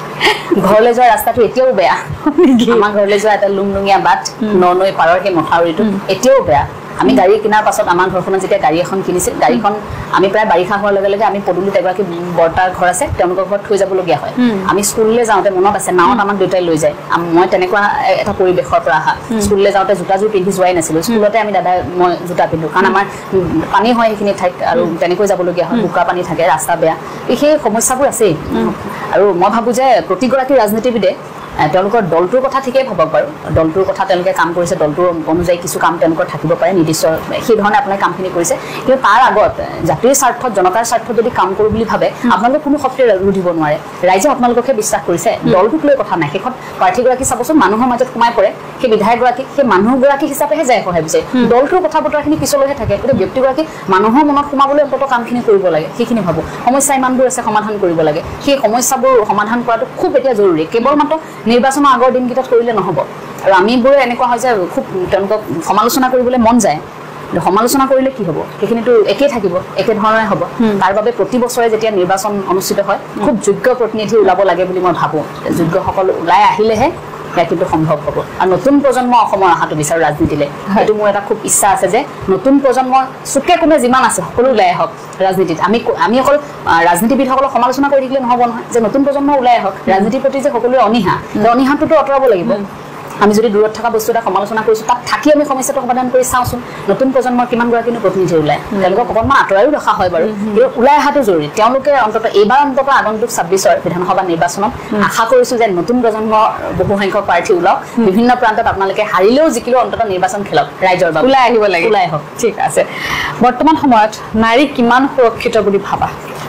ঘৰলৈ যোৱা ৰাস্তাটো এতিয়াও বেয়া আমাৰ ঘৰলৈ যোৱা এটা লুংলুঙীয়া বাট নৈ পাৰৰ সেই মথাউৰিটো এতিয়াও বেয়া আমি গাড়ী কিনাৰ পাছত আমাৰ ঘৰখনত যেতিয়া গাড়ী এখন কিনিছিল গাড়ীখন আমি প্ৰায় বাৰিষা হোৱাৰ লগে লগে আমি পদূলিত এগৰাকী বৰ্তাৰ ঘৰ আছে তেওঁলোকৰ ঘৰত থৈ যাবলগীয়া হয় আমি স্কুললৈ যাওঁতে মনত আছে নাৱত আমাক দেউতাই লৈ যায় মই তেনেকুৱা এটা পৰিৱেশৰ পৰা অহা স্কুললৈ যাওঁতে জোতাযোৰ পিন্ধি যোৱাই নাছিলোঁ স্কুলতে আমি দাদাই মই জোতা পিন্ধো কাৰণ আমাৰ পানী হয় সেইখিনি ঠাইত আৰু তেনেকৈ যাবলগীয়া হয় বোকা পানী থাকে ৰাস্তা বেয়া সেই সমস্যাবোৰ আছেই আৰু মই ভাবোঁ যে প্ৰতিগৰাকী ৰাজনীতিবিদে তেওঁলোকৰ দলটোৰ কথা ঠিকেই ভাবক বাৰু দলটোৰ কথা তেওঁলোকে কাম কৰিছে দলটোৰ অনুযায়ী কিছু কাম তেওঁলোকৰ থাকিব পাৰে নিৰ্দিষ্ট সেই ধৰণে আপোনাৰ কামখিনি কৰিছে কিন্তু তাৰ আগত জাতিৰ স্বাৰ্থত জনতাৰ স্বাৰ্থত যদি কাম কৰোঁ বুলি ভাবে আপোনালোকে কোনো শক্তিৰে ৰুধিব নোৱাৰে ৰাইজে আপোনালোককে বিশ্বাস কৰিছে দলটোক লৈ কথা নাই শেষত প্ৰাৰ্থীগৰাকী চাবচোন মানুহৰ মাজত সোমাই পৰে সেই বিধায়কগৰাকী সেই মানুহগৰাকী হিচাপেহে যায় সহায় বিচাৰে দলটোৰ কথা বতৰাখিনি পিছলৈহে থাকে কিন্তু ব্যক্তিগৰাকী মানুহৰ মনত সোমাবলৈ অন্ততঃ কামখিনি কৰিব লাগে সেইখিনি ভাবোঁ সমস্যা ইমানবোৰ আছে সমাধান কৰিব লাগে সেই সমস্যাবোৰ সমাধান কৰাটো খুব এতিয়া জৰুৰী কেৱল মাত্ৰ নিৰ্বাচনৰ আগৰ দিনকেইটাত কৰিলে নহ'ব আৰু আমিবোৰে এনেকুৱা হয় যে খুব তেওঁলোকক সমালোচনা কৰিবলৈ মন যায় সমালোচনা কৰিলে কি হ'ব সেইখিনিতো একেই থাকিব একে ধৰণে হ'ব তাৰ বাবে প্ৰতি বছৰে যেতিয়া নিৰ্বাচন অনুষ্ঠিত হয় খুব যোগ্য প্ৰতিনিধি ওলাব লাগে বুলি মই ভাবোঁ যোগ্যসকল ওলাই আহিলেহে সেয়া কিন্তু সম্ভৱ হ'ব আৰু নতুন প্ৰজন্ম অসমৰ অহাটো বিচাৰোঁ ৰাজনীতিলৈ সেইটো মোৰ এটা খুব ইচ্ছা আছে যে নতুন প্ৰজন্ম চুকে কোণে যিমান আছে সকলো ওলাই আহক ৰাজনীতিত আমি অকল ৰাজনীতিবিদসকলক সমালোচনা কৰি থাকিলে নহ'ব নহয় যে নতুন প্ৰজন্ম ওলাই আহক ৰাজনীতিৰ প্ৰতি যে সকলোৰে অনীহাটোতো আঁতৰাব লাগিব আমি যদি দূৰত থকা বস্তু এটা সমালোচনা কৰিছোঁ তাত থাকি আমি সমস্যাটো সমাধান কৰি চাওঁচোন নতুন প্ৰজন্মৰ কিমানগৰাকীনো প্ৰতিনিধি ওলায় তেওঁলোকক অকণমান আঁতৰাইও ৰখা হয় বাৰু কিন্তু ওলাই অহাটো জৰুৰী তেওঁলোকে অন্ততঃ এইবাৰ অন্ততঃ আগন্তুক 26ৰ বিধানসভা নিৰ্বাচনত আশা কৰিছোঁ যে নতুন প্ৰজন্মৰ বহুসংখ্যক প্ৰাৰ্থী ওলাওক বিভিন্ন প্ৰান্তত আপোনালোকে হাৰিলেও জিকিলেও অন্ততঃ নিৰ্বাচন খেলক ৰাইজৰ বাবে ওলাই আহিব লাগে ওলাই আহক ঠিক আছে বৰ্তমান সময়ত নাৰী কিমান সুৰক্ষিত বুলি ভাবা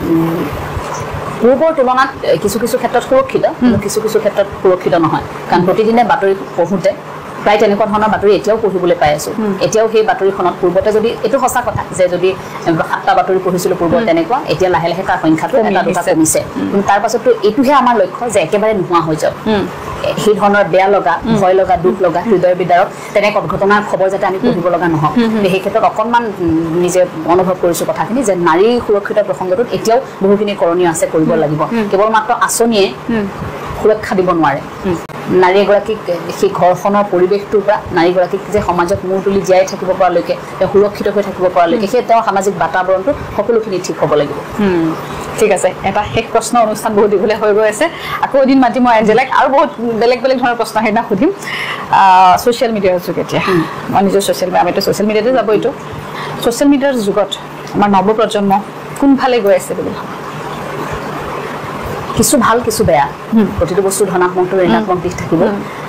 পূৰ্বৰ তুলনাত কিছু ক্ষেত্ৰত সুৰক্ষিত কিন্তু কিছু ক্ষেত্ৰত সুৰক্ষিত নহয় কাৰণ প্ৰতিদিনে বাতৰি পঢ়োঁতে প্ৰায় তেনেকুৱা ধৰণৰ বাতৰি এতিয়াও পঢ়িবলৈ পাই আছোঁ এতিয়াও সেই বাতৰিখনত পূৰ্বতে যদি এইটো সঁচা কথা যে যদি 7টা বাতৰি পঢ়িছিলোঁ পূৰ্বত তেনেকুৱা এতিয়া লাহে লাহে তাৰ সংখ্যাটো এটা দুটা কমিছে কিন্তু তাৰ পাছতো এইটোহে আমাৰ লক্ষ্য যে একেবাৰে নোহোৱা হৈ যাওক সেই ধৰণৰ বেয়া লগা ভয় লগা দুখ লগা হৃদয় বিদাৰক তেনে ঘটনাৰ খবৰ যাতে আমি পঢ়িব লগা নহওক সেই ক্ষেত্ৰত অকণমান নিজে অনুভৱ কৰিছোঁ কথাখিনি যে নাৰী সুৰক্ষিত প্ৰসংগটোত এতিয়াও বহুখিনি কৰণীয় আছে কৰিব লাগিব কেৱল মাত্ৰ আঁচনিয়ে সুৰক্ষা দিব নোৱাৰে নাৰী এগৰাকীক সেই ঘৰখনৰ পৰিৱেশটোৰ পৰা নাৰীগৰাকীক যে সমাজত মূৰ তুলি জীয়াই থাকিব পৰালৈকে তেওঁ সুৰক্ষিত হৈ থাকিব পৰালৈকে সেই তেওঁৰ সামাজিক বাতাবৰণটো সকলোখিনি ঠিক হ'ব লাগিব ঠিক আছে এটা শেষ প্ৰশ্ন অনুষ্ঠান বহুত দীঘলীয়া হৈ গৈ আছে আকৌ এদিন মাতি মই এঞ্জেলাক আৰু বহুত বেলেগ ধৰণৰ প্ৰশ্ন সেইদিনা সুধিম ছ'চিয়েল মিডিয়াৰ যোগেদি মই নিজৰ আমিতো ছ'চিয়েল মিডিয়াতে যাব এইটো ছ'চিয়েল মিডিয়াৰ যুগত আমাৰ নৱপ্ৰজন্ম কোনফালে গৈ আছে বুলি ভাবা কিছু ভাল কিছু বেয়া প্ৰতিটো বস্তু ধনাত্মক ঋণাত্মক দিশ থাকিব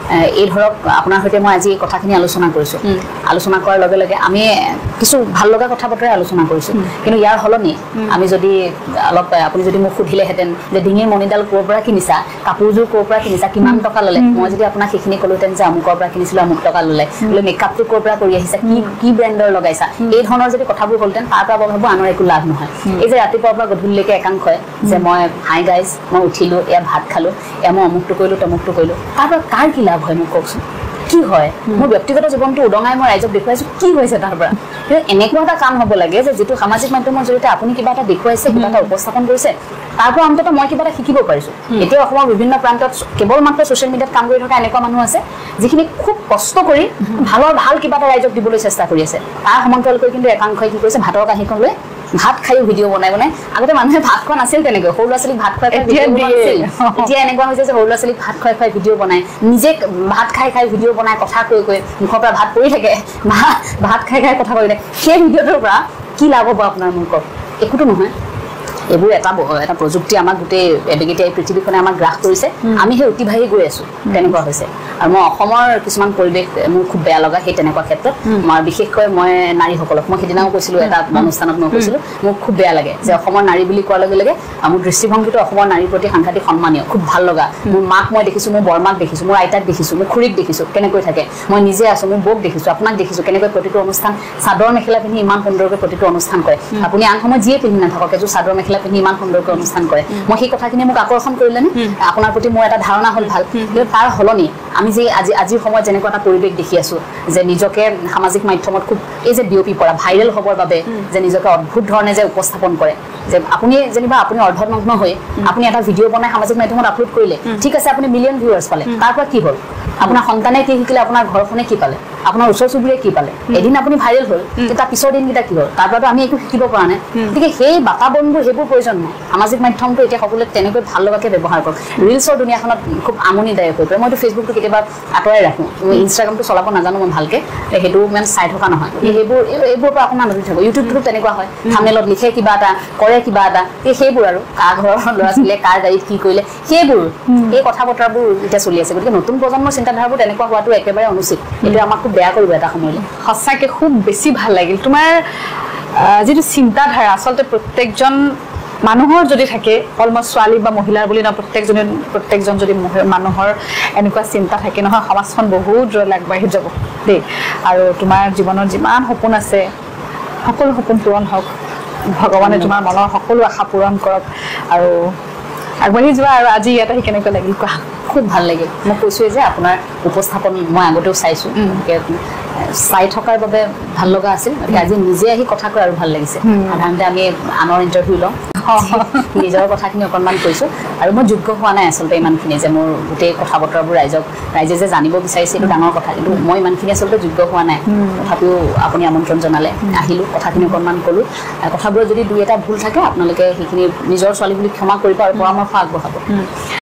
এই ধৰক আপোনাৰ সৈতে মই আজি কথাখিনি আলোচনা কৰিছোঁ আলোচনা কৰাৰ লগে লগে আমি কিছু ভাল লগা কথা বতৰাই আলোচনা কৰিছোঁ কিন্তু ইয়াৰ সলনি আমি যদি অলপ আপুনি যদি মোক সুধিলেহেঁতেন যে ডিঙিৰ মণিডাল ক'ৰ পৰা কিনিছা কাপোৰযোৰ ক'ৰ পৰা কিনিছা কিমান টকা ল'লে মই যদি আপোনাক সেইখিনি ক'লোহেঁতেন যে আমুকৰ পৰা কিনিছিলোঁ আমুক টকা ল'লে বোলে মেকআপটো ক'ৰ পৰা কৰি আহিছা কি ব্ৰেণ্ডৰ লগাইছা এই ধৰণৰ যদি কথাবোৰ ক'লহেঁতেন তাৰ পৰা ভাবোঁ আনৰ একো লাভ নহয় এই যে ৰাতিপুৱাৰ পৰা গধূলিলৈকে একাংশই যে মই হাই গাইজ মই উঠিলোঁ এয়া ভাত খালোঁ এয়া মই অমুকটো কৰিলোঁ তমুকটো কৰিলোঁ তাৰ পৰা কাৰ কি লাভ হয় মোক কওকচোন কি হয় মোৰ ব্যক্তিগত জীৱনটো উদঙাই মই ৰাইজক দেখুৱাইছোঁ কি হৈছে তাৰ পৰা কিন্তু এনেকুৱা এটা কাম হ'ব লাগে যে যিটো সামাজিক মাধ্যমৰ জৰিয়তে আপুনি কিবা এটা দেখুৱাইছে কিবা এটা উপস্থাপন কৰিছে তাৰ পৰা অন্ততঃ মই কিবা এটা শিকিব পাৰিছোঁ এতিয়া অসমৰ বিভিন্ন প্ৰান্তত কেৱল মাত্ৰ ছ'চিয়েল মিডিয়াত কাম কৰি থকা এনেকুৱা মানুহ আছে যিখিনি খুব কষ্ট কৰি ভাল কিবা এটা ৰাইজক দিবলৈ চেষ্টা কৰি আছে তাৰ সমান্তৰালকৈ কিন্তু একাংশই কি কৰিছে ভাতৰ কাঁহীখন লৈ ভাত খাই ভিডিঅ' বনাই আগতে মানুহে ভাত খোৱা নাছিল তেনেকৈ সৰু ল'ৰা ছোৱালীক ভাত খুৱাই এতিয়া এনেকুৱা হৈছে যে সৰু ল'ৰা ছোৱালীক ভাত খুৱাই ভিডিঅ' বনাই নিজে ভাত খাই ভিডিঅ' বনাই কথা কৈ মুখৰ পৰা ভাত পৰি থাকে ভাত খাই কথা কৈ থাকে সেই ভিডিঅ'টোৰ পৰা কি লাভ হ'ব আপোনাৰ মোৰ কওক একোতো নহয় এইবোৰ এটা প্ৰযুক্তি আমাক গোটেই এবেগেটিয়াই পৃথিৱীখনে আমাক গ্ৰাস কৰিছে আমি সেই অতিবাহী গৈ আছোঁ তেনেকুৱা হৈছে আৰু মই অসমৰ কিছুমান পৰিৱেশ মোৰ খুব বেয়া লগা সেই তেনেকুৱা ক্ষেত্ৰত মই বিশেষকৈ মই নাৰীসকলক মই সেইদিনাও কৈছিলোঁ এটা অনুষ্ঠানত মই কৈছিলোঁ মোক খুব বেয়া লাগে যে অসমৰ নাৰী বুলি কোৱাৰ লগে লগে মোৰ দৃষ্টিভংগীটো অসমৰ নাৰীৰ প্ৰতি সাংঘাতিক সন্মানীয় খুব ভাল লগা মোৰ মাক মই দেখিছোঁ মোৰ বৰমাক দেখিছোঁ মোৰ আইতাক দেখিছোঁ মোৰ খুৰীক দেখিছোঁ কেনেকৈ থাকে মই নিজে আছোঁ মোৰ বৌক দেখিছোঁ আপোনাক দেখিছোঁ কেনেকৈ প্ৰতিটো অনুষ্ঠান চাদৰ মেখেলা পিন্ধি ইমান সুন্দৰকৈ প্ৰতিটো অনুষ্ঠান কৰে আপুনি আন সময়ত যিয়ে পিন্ধি নাথাকক এযোৰ চাদৰ মেখেলা পিন্ধি ইমান সুন্দৰকৈ অনুষ্ঠান কৰে মই সেই কথাখিনি মোক আকৰ্ষণ কৰিলেনে আপোনাৰ প্ৰতি মোৰ এটা ধাৰণা হ'ল ভাল কিন্তু তাৰ সলনি আমি যে আজিৰ সময়ত যেনেকুৱা এটা পৰিৱেশ দেখি আছোঁ যে নিজকে সামাজিক মাধ্যমত খুব এই যে বিয়পি পৰা ভাইৰেল হ'বৰ বাবে যে নিজকে অদ্ভুত ধৰণে যে উপস্থাপন কৰে যে আপুনি যেনিবা আপুনি অৰ্ধনগ্ন হৈ আপুনি এটা ভিডিঅ' বনাই সামাজিক মাধ্যমত আপলোড কৰিলে ঠিক আছে আপুনি মিলিয়ন ভিউৱাৰ্ছ পালে তাৰ পৰা কি হ'ল আপোনাৰ সন্তানে কি শিকিলে আপোনাৰ ঘৰখনে কি পালে আপোনাৰ ওচৰ চুবুৰীয়ে কি পালে এদিন আপুনি ভাইৰেল হ'ল তাৰ পিছৰ দিনকেইটা কি হ'ল তাৰ পৰাতো আমি একো শিকিব পৰা নাই গতিকে সেই বাতাবৰণবোৰ সেইবোৰ প্ৰয়োজন নাই সামাজিক মাধ্যমটো এতিয়া সকলোৱে তেনেকৈ ভাল লগাকৈ ব্যৱহাৰ কৰক ৰিলছৰ দুনিয়াখনত খুব আমনিদায়ক হৈ পৰে মইতো ফেচবুকটো কেতিয়াবা আঁতৰাই ৰাখোঁ ইনষ্টাগ্ৰামটো চলাব নাজানো মই ভালকৈ সেইটো ইমান চাই থকা নহয় এইবোৰৰ পৰা অকণমান আঁতৰি থাকোঁ ইউটিউবটো তেনেকুৱা হয় থাম্বনেইলত লিখে কিবা এটা কৰে কিবা এটা সেইবোৰ আৰু কাৰ ঘৰৰ ল'ৰা ছোৱালীয়ে কাৰ গাড়ীত কি কৰিলে সেইবোৰ এই কথা বতৰাবোৰ এতিয়া চলি আছে গতিকে নতুন প্ৰজন্মৰ চিন্তাধাৰাবোৰ তেনেকুৱা হোৱাটো একেবাৰে অনুচিত এইটো আমাক খুব বেয়া কৰিব এটা সময়লৈ সঁচাকৈ খুব বেছি ভাল লাগিল তোমাৰ যিটো চিন্তাধাৰা আচলতে প্ৰত্যেকজন মানুহৰ যদি থাকে অলমষ্ট ছোৱালী বা মহিলাৰ বুলি নহয় প্ৰত্যেকজন যদি মানুহৰ এনেকুৱা চিন্তা থাকে নহয় সমাজখন বহুত দূৰলৈ আগবাঢ়ি যাব দেই আৰু তোমাৰ জীৱনত যিমান সপোন আছে সকলো সপোন পূৰণ হওক ভগৱানে তোমাৰ মনৰ সকলো আশা পূৰণ কৰক আৰু আগবাঢ়ি যোৱা আৰু আজি ইয়াত আহি কেনেকুৱা লাগিল কোৱা খুব ভাল লাগিল মই কৈছোঁৱে যে আপোনাৰ উপস্থাপন মই আগতেও চাইছোঁ চাই থকাৰ বাবে ভাল লগা আছিল গতিকে আজি নিজে আহি কথা কৈ আৰু ভাল লাগিছে সাধাৰণতে আমি আনৰ ইণ্টাৰভিউ লওঁ নিজৰ কথাখিনি অকণমান কৈছোঁ আৰু মই যোগ্য হোৱা নাই আচলতে ইমানখিনি যে মোৰ গোটেই কথা বতৰাবোৰ ৰাইজে যে জানিব বিচাৰিছে এইটো ডাঙৰ কথা কিন্তু মই ইমানখিনি আচলতে যোগ্য হোৱা নাই তথাপিও আপুনি আমন্ত্ৰণ জনালে আহিলোঁ কথাখিনি অকণমান ক'লোঁ কথাবোৰত যদি দুই এটা ভুল থাকে আপোনালোকে সেইখিনি নিজৰ ছোৱালী বুলি ক্ষমা কৰিব আৰু পৰামৰ্শ আগবঢ়াব